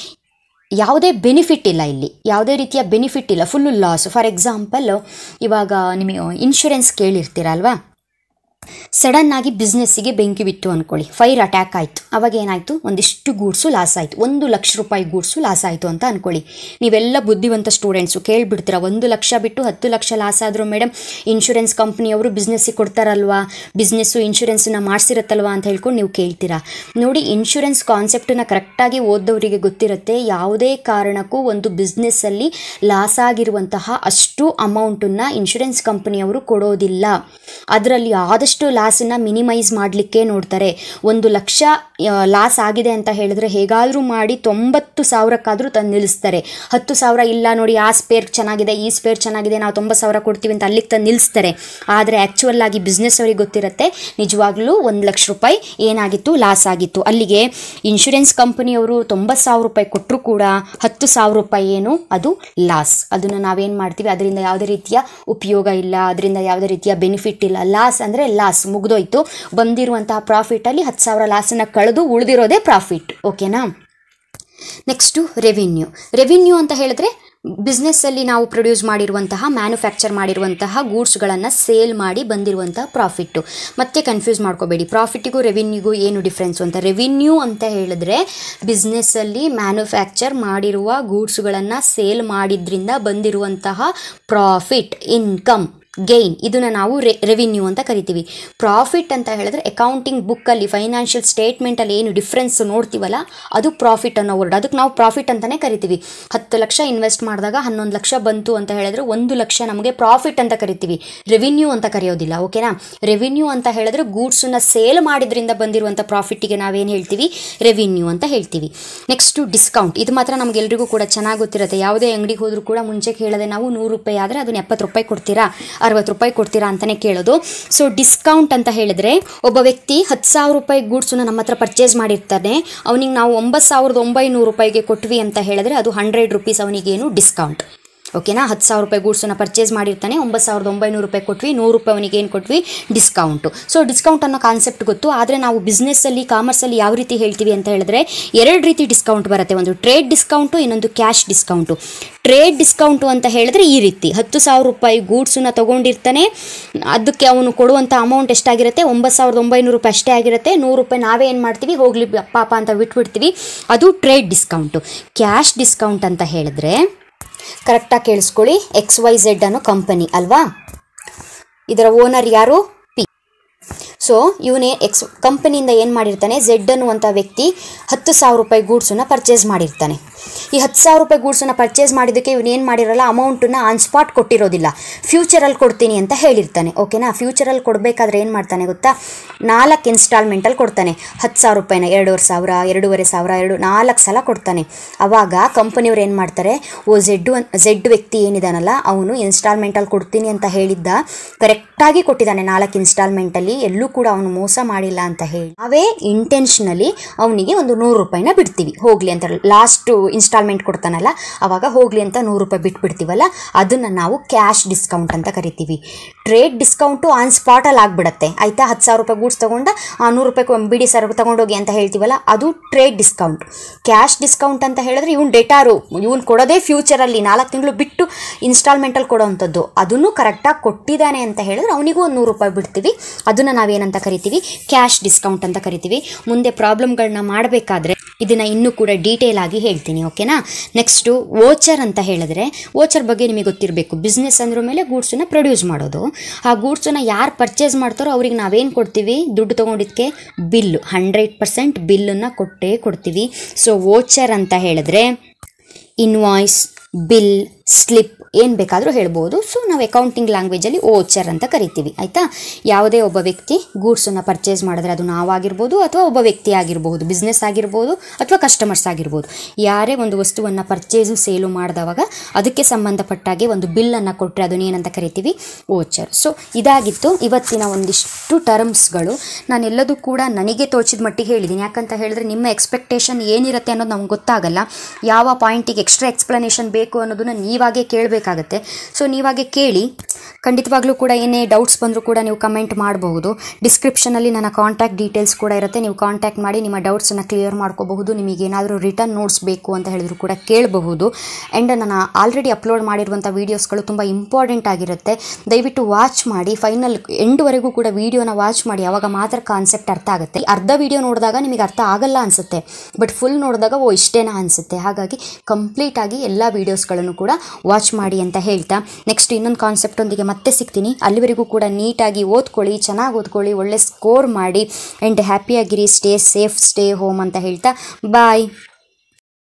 ಯಾವುದೇ ಬೆನಿಫಿಟ್ ಇಲ್ಲ, ಇಲ್ಲಿ ಯಾವುದೇ ರೀತಿಯ ಬೆನಿಫಿಟ್ ಇಲ್ಲ, ಫುಲ್ಲು ಲಾಸ್. ಫಾರ್ ಎಕ್ಸಾಂಪಲ್, ಇವಾಗ ನಿಮಗೆ ಇನ್ಶೂರೆನ್ಸ್ ಕೇಳಿರ್ತೀರ ಅಲ್ವಾ? ಸಡನ್ನಾಗಿ ಬಿಸ್ನೆಸ್ಸಿಗೆ ಬೆಂಕಿ ಬಿತ್ತು ಅಂದ್ಕೊಳ್ಳಿ, ಫೈರ್ ಅಟ್ಯಾಕ್ ಆಯಿತು. ಅವಾಗ ಏನಾಯಿತು? ಒಂದಿಷ್ಟು ಗೂಡ್ಸು ಲಾಸ್ ಆಯಿತು, ಒಂದು ಲಕ್ಷ ರೂಪಾಯಿ ಗೂಡ್ಸು ಲಾಸ್ ಆಯಿತು ಅಂತ ಅಂದ್ಕೊಳ್ಳಿ. ನೀವೆಲ್ಲ ಬುದ್ಧಿವಂತ ಸ್ಟೂಡೆಂಟ್ಸು ಕೇಳಿಬಿಡ್ತೀರ, ಒಂದು ಲಕ್ಷ ಬಿಟ್ಟು ಹತ್ತು ಲಕ್ಷ ಲಾಸ್ ಆದರೂ ಮೇಡಮ್ ಇನ್ಶೂರೆನ್ಸ್ ಕಂಪ್ನಿಯವರು ಬಿಸ್ನೆಸ್ಸಿಗೆ ಕೊಡ್ತಾರಲ್ವಾ, ಬಿಸ್ನೆಸ್ಸು ಇನ್ಶೂರೆನ್ಸನ್ನು ಮಾಡಿಸಿರುತ್ತಲ್ವಾ ಅಂತ ಹೇಳ್ಕೊಂಡು ನೀವು ಕೇಳ್ತೀರಾ. ನೋಡಿ, ಇನ್ಶೂರೆನ್ಸ್ ಕಾನ್ಸೆಪ್ಟನ್ನು ಕರೆಕ್ಟಾಗಿ ಓದೋರಿಗೆ ಗೊತ್ತಿರುತ್ತೆ, ಯಾವುದೇ ಕಾರಣಕ್ಕೂ ಒಂದು ಬಿಸ್ನೆಸ್ಸಲ್ಲಿ ಲಾಸ್ ಆಗಿರುವಂತಹ ಅಷ್ಟು ಅಮೌಂಟನ್ನು ಇನ್ಶೂರೆನ್ಸ್ ಕಂಪ್ನಿಯವರು ಕೊಡೋದಿಲ್ಲ. ಅದರಲ್ಲಿ ಆದಷ್ಟು ಲಾಸನ್ನು ಮಿನಿಮೈಸ್ ಮಾಡಲಿಕ್ಕೆ ನೋಡ್ತಾರೆ. ಒಂದು ಲಕ್ಷ ಲಾಸ್ ಆಗಿದೆ ಅಂತ ಹೇಳಿದ್ರೆ ಹೇಗಾದರೂ ಮಾಡಿ ತೊಂಬತ್ತು ಸಾವಿರಕ್ಕಾದರೂ ತಂದು ನಿಲ್ಲಿಸ್ತಾರೆ. ಹತ್ತು ಸಾವಿರ ಇಲ್ಲ ನೋಡಿ, ಆ ಸ್ಪೇರ್ ಚೆನ್ನಾಗಿದೆ, ಈ ಸ್ಪೇರ್ ಚೆನ್ನಾಗಿದೆ, ನಾವು ತೊಂಬತ್ತು ಸಾವಿರ ಕೊಡ್ತೀವಿ ಅಂತ ಅಲ್ಲಿಗೆ ತಂದು ನಿಲ್ಲಿಸ್ತಾರೆ. ಆದರೆ ಆ್ಯಕ್ಚುಯಲ್ ಆಗಿ ಬಿಸ್ನೆಸ್ ಅವ್ರಿಗೆ ಗೊತ್ತಿರುತ್ತೆ ನಿಜವಾಗ್ಲೂ ಒಂದು ಲಕ್ಷ ರೂಪಾಯಿ ಏನಾಗಿತ್ತು? ಲಾಸ್ ಆಗಿತ್ತು. ಅಲ್ಲಿಗೆ ಇನ್ಶೂರೆನ್ಸ್ ಕಂಪನಿಯವರು ತೊಂಬತ್ತು ಸಾವಿರ ರೂಪಾಯಿ ಕೊಟ್ಟರು ಕೂಡ ಹತ್ತು ಸಾವಿರ ರೂಪಾಯಿ ಏನು? ಅದು ಲಾಸ್. ಅದನ್ನು ನಾವೇನು ಮಾಡ್ತೀವಿ? ಅದರಿಂದ ಯಾವುದೇ ರೀತಿಯ ಉಪಯೋಗ ಇಲ್ಲ, ಅದರಿಂದ ಯಾವುದೇ ರೀತಿಯ ಬೆನಿಫಿಟ್ ಇಲ್ಲ. ಲಾಸ್ ಅಂದರೆ ಲಾಸ್, ಮುಗಿದೋಯ್ತು. ಬಂದಿರುವಂತಹ ಪ್ರಾಫಿಟಲ್ಲಿ ಹತ್ತು ಸಾವಿರ ಲಾಸನ್ನು ಕಳೆದು ಉಳಿದಿರೋದೇ ಪ್ರಾಫಿಟ್. ಓಕೆನಾ? Next revenue. ರೆವಿನ್ಯೂ ಅಂತ ಹೇಳಿದ್ರೆ ಬಿಸ್ನೆಸ್ಸಲ್ಲಿ ನಾವು ಪ್ರೊಡ್ಯೂಸ್ ಮಾಡಿರುವಂತಹ ಮ್ಯಾನುಫ್ಯಾಕ್ಚರ್ ಮಾಡಿರುವಂತಹ ಗೂಡ್ಸ್ಗಳನ್ನು ಸೇಲ್ ಮಾಡಿ ಬಂದಿರುವಂತಹ ಪ್ರಾಫಿಟ್ಟು. ಮತ್ತೆ ಕನ್ಫ್ಯೂಸ್ ಮಾಡ್ಕೋಬೇಡಿ, ಪ್ರಾಫಿಟ್ಟಿಗೂ ರೆವಿನ್ಯೂಗೂ ಏನು ಡಿಫ್ರೆನ್ಸು ಅಂತ. ರೆವಿನ್ಯೂ ಅಂತ ಹೇಳಿದ್ರೆ ಬಿಸ್ನೆಸ್ಸಲ್ಲಿ ಮ್ಯಾನುಫ್ಯಾಕ್ಚರ್ ಮಾಡಿರುವ ಗೂಡ್ಸ್ಗಳನ್ನು ಸೇಲ್ ಮಾಡಿದ್ರಿಂದ ಬಂದಿರುವಂತಹ ಪ್ರಾಫಿಟ್, ಇನ್ಕಮ್, ಗೈನ್, ಇದನ್ನು ನಾವು ರೆ ರೆವಿನ್ಯೂ ಅಂತ ಕರಿತೀವಿ. ಪ್ರಾಫಿಟ್ ಅಂತ ಹೇಳಿದ್ರೆ ಅಕೌಂಟಿಂಗ್ ಬುಕ್ಕಲ್ಲಿ ಫೈನಾನ್ಷಿಯಲ್ ಸ್ಟೇಟ್ಮೆಂಟಲ್ಲಿ ಏನು ಡಿಫ್ರೆನ್ಸ್ ನೋಡ್ತೀವಲ್ಲ ಅದು ಪ್ರಾಫಿಟ್ ಅನ್ನೋ ವರ್ಡ್. ಅದಕ್ಕೆ ನಾವು ಪ್ರಾಫಿಟ್ ಅಂತಲೇ ಕರಿತೀವಿ. ಹತ್ತು ಲಕ್ಷ ಇನ್ವೆಸ್ಟ್ ಮಾಡಿದಾಗ ಹನ್ನೊಂದು ಲಕ್ಷ ಬಂತು ಅಂತ ಹೇಳಿದ್ರೆ ಒಂದು ಲಕ್ಷ ನಮಗೆ ಪ್ರಾಫಿಟ್ ಅಂತ ಕರಿತೀವಿ, ರೆವಿನ್ಯೂ ಅಂತ ಕರೆಯೋದಿಲ್ಲ. ಓಕೆನಾ? ರೆವಿನ್ಯೂ ಅಂತ ಹೇಳಿದ್ರೆ ಗೂಡ್ಸನ್ನ ಸೇಲ್ ಮಾಡಿದ್ರಿಂದ ಬಂದಿರುವಂಥ ಪ್ರಾಫಿಟ್ಟಿಗೆ ನಾವೇನು ಹೇಳ್ತೀವಿ, ರೆವಿನ್ಯೂ ಅಂತ ಹೇಳ್ತೀವಿ. Next discount. ಇದು ಮಾತ್ರ ನಮಗೆಲ್ಲರಿಗೂ ಕೂಡ ಚೆನ್ನಾಗಿ ಗೊತ್ತಿರುತ್ತೆ. ಯಾವುದೇ ಅಂಗಡಿಗೆ ಹೋದರೂ ಕೂಡ ಮುಂಚೆ ಕೇಳದೆ ನಾವು ನೂರು ರೂಪಾಯಿ ಆದರೆ ಅದನ್ನು ಎಪ್ಪತ್ತು ರೂಪಾಯಿ ಕೊಡ್ತೀರಾ, ಅರವತ್ತು ರೂಪಾಯಿ ಕೊಡ್ತೀರಾ ಅಂತಲೇ ಕೇಳೋದು. ಸೊ ಡಿಸ್ಕೌಂಟ್ ಅಂತ ಹೇಳಿದ್ರೆ ಒಬ್ಬ ವ್ಯಕ್ತಿ ಹತ್ತು ಸಾವಿರ ರೂಪಾಯಿ ಗೂಡ್ಸನ್ನ ನಮ್ಮ ಹತ್ರ ಪರ್ಚೇಸ್ ಮಾಡಿರ್ತಾನೆ, ಅವನಿಗೆ ನಾವು ಒಂಬತ್ತು ಸಾವಿರದ ಒಂಬೈನೂರು ರೂಪಾಯಿಗೆ ಕೊಟ್ವಿ ಅಂತ ಹೇಳಿದ್ರೆ ಅದು ಹಂಡ್ರೆಡ್ ರುಪೀಸ್ ಅವನಿಗೇನು ಡಿಸ್ಕೌಂಟ್. ಓಕೆನಾ? ಹತ್ತು ಸಾವಿರ ರೂಪಾಯಿ ಗೂಡ್ಸನ್ನು ಪರ್ಚೇಸ್ ಮಾಡಿರ್ತಾನೆ, ಒಂಬತ್ತು ಸಾವಿರದ ಒಂಬೈನೂರು ರೂಪಾಯಿ ಕೊಟ್ವಿ, ನೂರು ರೂಪಾಯಿ ಅವನಿಗೆ ಏನು ಕೊಟ್ವಿ, ಡಿಸ್ಕೌಂಟು. ಸೊ ಡಿಸ್ಕೌಂಟ್ ಅನ್ನೋ ಕಾನ್ಸೆಪ್ಟ್ ಗೊತ್ತು. ಆದರೆ ನಾವು ಬಿಸ್ನೆಸ್ಸಲ್ಲಿ, ಕಾಮರ್ಸಲ್ಲಿ ಯಾವ ರೀತಿ ಹೇಳ್ತೀವಿ ಅಂತ ಹೇಳಿದ್ರೆ ಎರಡು ರೀತಿ ಡಿಸ್ಕೌಂಟ್ ಬರುತ್ತೆ. ಒಂದು ಟ್ರೇಡ್ ಡಿಸ್ಕೌಂಟು, ಇನ್ನೊಂದು ಕ್ಯಾಶ್ ಡಿಸ್ಕೌಂಟು. ಟ್ರೇಡ್ ಡಿಸ್ಕೌಂಟು ಅಂತ ಹೇಳಿದ್ರೆ ಈ ರೀತಿ ಹತ್ತು ಸಾವಿರ ರೂಪಾಯಿ ಗೂಡ್ಸನ್ನ ತೊಗೊಂಡಿರ್ತಾನೆ, ಅದಕ್ಕೆ ಅವನು ಕೊಡುವಂಥ ಅಮೌಂಟ್ ಎಷ್ಟಾಗಿರುತ್ತೆ, ಒಂಬತ್ತು ಸಾವಿರದ ಒಂಬೈನೂರು ರೂಪಾಯಿ ಅಷ್ಟೇ ಆಗಿರುತ್ತೆ. ನೂರು ರೂಪಾಯಿ ನಾವೇ ಏನು ಮಾಡ್ತೀವಿ, ಹೋಗ್ಲಿ ಪಾಪ ಅಂತ ಬಿಟ್ಬಿಡ್ತೀವಿ. ಅದು ಟ್ರೇಡ್ ಡಿಸ್ಕೌಂಟು. ಕ್ಯಾಶ್ ಡಿಸ್ಕೌಂಟ್ ಅಂತ ಹೇಳಿದ್ರೆ ಕರೆಕ್ಟಾಗಿ ಕೇಳಿಸ್ಕೊಳ್ಳಿ, ಎಕ್ಸ್ ವೈ ಝೆಡ್ ಅನ್ನೋ ಕಂಪನಿ ಅಲ್ವಾ, ಇದರ ಓನರ್ ಯಾರು, ಪಿ. ಸೊ ಇವನೇ ಎಕ್ಸ್ ಕಂಪನಿಯಿಂದ ಏನು ಮಾಡಿರ್ತಾನೆ, ಝೆಡ್ ಅನ್ನುವಂಥ ವ್ಯಕ್ತಿ ಹತ್ತು ಸಾವಿರ ರೂಪಾಯಿ ಗೂಡ್ಸನ್ನು ಪರ್ಚೇಸ್ ಮಾಡಿರ್ತಾನೆ. ಈ ಹತ್ತು ಸಾವಿರ ರೂಪಾಯಿ ಗೂಡ್ಸನ್ನು ಪರ್ಚೇಸ್ ಮಾಡಿದ್ದಕ್ಕೆ ಇವನೇನು ಮಾಡಿರಲ್ಲ, ಅಮೌಂಟನ್ನು ಆನ್ ಸ್ಪಾಟ್ ಕೊಟ್ಟಿರೋದಿಲ್ಲ, ಫ್ಯೂಚರಲ್ಲಿ ಕೊಡ್ತೀನಿ ಅಂತ ಹೇಳಿರ್ತಾನೆ. ಓಕೆನಾ? ಫ್ಯೂಚರಲ್ಲಿ ಕೊಡಬೇಕಾದ್ರೆ ಏನು ಮಾಡ್ತಾನೆ ಗೊತ್ತಾ, ನಾಲ್ಕು ಇನ್ಸ್ಟಾಲ್ಮೆಂಟಲ್ಲಿ ಕೊಡ್ತಾನೆ. ಹತ್ತು ಸಾವಿರ ರೂಪಾಯಿನ ಎರಡೂವರೆ ಸಾವಿರ, ಎರಡೂವರೆ ಸಾವಿರ, ಎರಡು ನಾಲ್ಕು ಸಲ ಕೊಡ್ತಾನೆ. ಆವಾಗ ಕಂಪನಿಯವ್ರು ಏನು ಮಾಡ್ತಾರೆ, ಓ ಝೆಡ್ ಝೆಡ್ ವ್ಯಕ್ತಿ ಏನಿದಾನಲ್ಲ ಅವನು ಇನ್ಸ್ಟಾಲ್ಮೆಂಟಲ್ಲಿ ಕೊಡ್ತೀನಿ ಅಂತ ಹೇಳಿದ್ದ, ಕರೆಕ್ಟಾಗಿ ಕೊಟ್ಟಿದ್ದಾನೆ ನಾಲ್ಕು ಇನ್ಸ್ಟಾಲ್ಮೆಂಟಲ್ಲಿ, ಎಲ್ಲೂ ಕೂಡ ಅವನು ಮೋಸ ಮಾಡಿಲ್ಲ ಅಂತ ಹೇಳಿ ನಾವೇ ಇಂಟೆನ್ಷನಲಿ ಅವನಿಗೆ ಒಂದು ನೂರು ರೂಪಾಯಿನ ಬಿಡ್ತೀವಿ, ಹೋಗಲಿ ಅಂತ. ಲಾಸ್ಟು ಇನ್ಸ್ಟಾಲ್ಮೆಂಟ್ ಕೊಡ್ತಾನಲ್ಲ ಅವಾಗ ಹೋಗಲಿ ಅಂತ ನೂರು ರೂಪಾಯಿ ಬಿಟ್ಬಿಡ್ತೀವಲ್ಲ, ಅದನ್ನು ನಾವು ಕ್ಯಾಶ್ ಡಿಸ್ಕೌಂಟ್ ಅಂತ ಕರಿತೀವಿ. ಟ್ರೇಡ್ ಡಿಸ್ಕೌಂಟು ಆನ್ ಸ್ಪಾಟಲ್ಲಿ ಆಗಿಬಿಡುತ್ತೆ, ಆಯಿತಾ. ಹತ್ತು ಸಾವಿರ ರೂಪಾಯಿ ಗೂಡ್ಸ್ ತೊಗೊಂಡ ನೂರು ರೂಪಾಯಿ ಬಿಡಿ ಸರ್ ತೊಗೊಂಡೋಗಿ ಅಂತ ಹೇಳ್ತೀವಲ್ಲ, ಅದು ಟ್ರೇಡ್ ಡಿಸ್ಕೌಂಟ್. ಕ್ಯಾಶ್ ಡಿಸ್ಕೌಂಟ್ ಅಂತ ಹೇಳಿದ್ರೆ ಇವ್ನು ಡೆಟಾರು, ಇವ್ನು ಕೊಡೋದೇ ಫ್ಯೂಚರಲ್ಲಿ ನಾಲ್ಕು ತಿಂಗಳು ಬಿಟ್ಟು ಇನ್ಸ್ಟಾಲ್ಮೆಂಟಲ್ಲಿ ಕೊಡೋವಂಥದ್ದು, ಅದನ್ನು ಕರೆಕ್ಟಾಗಿ ಕೊಟ್ಟಿದ್ದಾನೆ ಅಂತ ಹೇಳಿದ್ರೆ ಅವನಿಗೂ ಒಂದು ನೂರು ರೂಪಾಯಿ ಬಿಡ್ತೀವಿ. ಅದನ್ನು ನಾವೇನಂತ ಕರಿತೀವಿ, ಕ್ಯಾಶ್ ಡಿಸ್ಕೌಂಟ್ ಅಂತ ಕರಿತೀವಿ. ಮುಂದೆ ಪ್ರಾಬ್ಲಮ್ಗಳನ್ನ ಮಾಡಬೇಕಾದ್ರೆ ಇದನ್ನು ಇನ್ನೂ ಕೂಡ ಡೀಟೇಲ್ ಆಗಿ ಹೇಳ್ತೀನಿ. ಓಕೆನಾ? ನೆಕ್ಸ್ಟು ವೋಚರ್ ಅಂತ ಹೇಳಿದ್ರೆ, ವೋಚರ್ ಬಗ್ಗೆ ನಿಮಗೆ ಗೊತ್ತಿರಬೇಕು. ಬಿಸ್ನೆಸ್ ಅಂದ್ರ ಮೇಲೆ ಗೂಡ್ಸನ್ನು ಪ್ರೊಡ್ಯೂಸ್ ಮಾಡೋದು. ಆ ಗೂಡ್ಸನ್ನು ಯಾರು ಪರ್ಚೇಸ್ ಮಾಡ್ತಾರೋ ಅವ್ರಿಗೆ ನಾವೇನು ಕೊಡ್ತೀವಿ, ದುಡ್ಡು ತೊಗೊಂಡಿದ್ದಕ್ಕೆ ಬಿಲ್ಲು, ಹಂಡ್ರೆಡ್ ಪರ್ಸೆಂಟ್ ಬಿಲ್ಲನ್ನು ಕೊಟ್ಟೇ ಕೊಡ್ತೀವಿ. ಸೊ ವೋಚರ್ ಅಂತ ಹೇಳಿದ್ರೆ ಇನ್ವಾಯ್ಸ್, ಬಿಲ್, ಸ್ಲಿಪ್ ಏನು ಬೇಕಾದರೂ ಹೇಳ್ಬೋದು. ಸೊ ನಾವು ಅಕೌಂಟಿಂಗ್ ಲ್ಯಾಂಗ್ವೇಜಲ್ಲಿ ವೋಚರ್ ಅಂತ ಕರಿತೀವಿ, ಆಯಿತಾ. ಯಾವುದೇ ಒಬ್ಬ ವ್ಯಕ್ತಿ ಗೂಡ್ಸನ್ನು ಪರ್ಚೇಸ್ ಮಾಡಿದ್ರೆ ಅದು ನಾವಾಗಿರ್ಬೋದು ಅಥವಾ ಒಬ್ಬ ವ್ಯಕ್ತಿ ಆಗಿರ್ಬೋದು, ಬಿಸ್ನೆಸ್ ಆಗಿರ್ಬೋದು ಅಥವಾ ಕಸ್ಟಮರ್ಸ್ ಆಗಿರ್ಬೋದು, ಯಾರೇ ಒಂದು ವಸ್ತುವನ್ನು ಪರ್ಚೇಸು ಸೇಲು ಮಾಡಿದವಾಗ ಅದಕ್ಕೆ ಸಂಬಂಧಪಟ್ಟಾಗೆ ಒಂದು ಬಿಲ್ಲನ್ನು ಕೊಟ್ಟರೆ ಅದನ್ನೇನಂತ ಕರಿತೀವಿ, ವೋಚರ್. ಸೊ ಇದಾಗಿತ್ತು ಇವತ್ತಿನ ಒಂದಿಷ್ಟು ಟರ್ಮ್ಸ್ಗಳು. ನಾನೆಲ್ಲದೂ ಕೂಡ ನನಗೆ ತೋಚಿದ ಮಟ್ಟಿಗೆ ಹೇಳಿದ್ದೀನಿ. ಯಾಕಂತ ಹೇಳಿದ್ರೆ ನಿಮ್ಮ ಎಕ್ಸ್ಪೆಕ್ಟೇಷನ್ ಏನಿರುತ್ತೆ ಅನ್ನೋದು ನಮ್ಗೆ ಗೊತ್ತಾಗಲ್ಲ. ಯಾವ ಪಾಯಿಂಟಿಗೆ ಎಕ್ಸ್ಟ್ರಾ ಎಕ್ಸ್ಪ್ಲನೇಷನ್ ಬೇಕು ಅನ್ನೋದನ್ನು ನೀವಾಗೆ ಕೇಳಬೇಕಾಗತ್ತೆ. ಸೊ ನೀವಾಗೆ ಕೇಳಿ, ಖಂಡಿತವಾಗ್ಲೂ ಕೂಡ ಏನೇ ಡೌಟ್ಸ್ ಬಂದರೂ ಕೂಡ ನೀವು ಕಮೆಂಟ್ ಮಾಡಬಹುದು. ಡಿಸ್ಕ್ರಿಪ್ಷನಲ್ಲಿ ನನ್ನ ಕಾಂಟ್ಯಾಕ್ಟ್ ಡೀಟೇಲ್ಸ್ ಕೂಡ ಇರುತ್ತೆ, ನೀವು ಕಾಂಟ್ಯಾಕ್ಟ್ ಮಾಡಿ ನಿಮ್ಮ ಡೌಟ್ಸನ್ನು ಕ್ಲಿಯರ್ ಮಾಡ್ಕೋಬಹುದು. ನಿಮಗೇನಾದರೂ ರಿಟರ್ನ್ ನೋಟ್ಸ್ ಬೇಕು ಅಂತ ಹೇಳಿದ್ರು ಕೂಡ ಕೇಳಬಹುದು. ಆ್ಯಂಡ್ ನಾನು ಆಲ್ರೆಡಿ ಅಪ್ಲೋಡ್ ಮಾಡಿರುವಂಥ ವೀಡಿಯೋಸ್ಗಳು ತುಂಬ ಇಂಪಾರ್ಟೆಂಟ್ ಆಗಿರುತ್ತೆ, ದಯವಿಟ್ಟು ವಾಚ್ ಮಾಡಿ. ಫೈನಲ್ ಎಂಡ್ವರೆಗೂ ಕೂಡ ವೀಡಿಯೋನ ವಾಚ್ ಮಾಡಿ, ಆವಾಗ ಮಾತ್ರ ಕಾನ್ಸೆಪ್ಟ್ ಅರ್ಥ ಆಗುತ್ತೆ. ಅರ್ಧ ವೀಡಿಯೋ ನೋಡಿದಾಗ ನಿಮಗೆ ಅರ್ಥ ಆಗಲ್ಲ ಅನಿಸುತ್ತೆ, ಬಟ್ ಫುಲ್ ನೋಡಿದಾಗ ಓ ಇಷ್ಟೇನಾ ಅನಿಸುತ್ತೆ. ಹಾಗಾಗಿ ಕಂಪ್ಲೀಟಾಗಿ ಎಲ್ಲ ವೀಡಿಯೋಸ್ಗಳನ್ನು ಕೂಡ ವಾಚ್ ಮಾಡಿ ಅಂತ ಹೇಳ್ತಾ, ನೆಕ್ಸ್ಟ್ ಇನ್ನೊಂದು ಕಾನ್ಸೆಪ್ಟ್ ಒಂದಿಗೆ ಮತ್ತೆ ಸಿಗ್ತೀನಿ. ಅಲ್ಲಿವರೆಗೂ ಕೂಡ ನೀಟಾಗಿ ಓದ್ಕೊಳ್ಳಿ, ಚೆನ್ನಾಗಿ ಓದ್ಕೊಳ್ಳಿ, ಒಳ್ಳೆ ಸ್ಕೋರ್ ಮಾಡಿ, ಆ್ಯಂಡ್ ಹ್ಯಾಪಿಯಾಗಿರಿ, ಸ್ಟೇ ಸೇಫ್, ಸ್ಟೇ ಹೋಮ್ ಅಂತ ಹೇಳ್ತಾ ಬಾಯ್.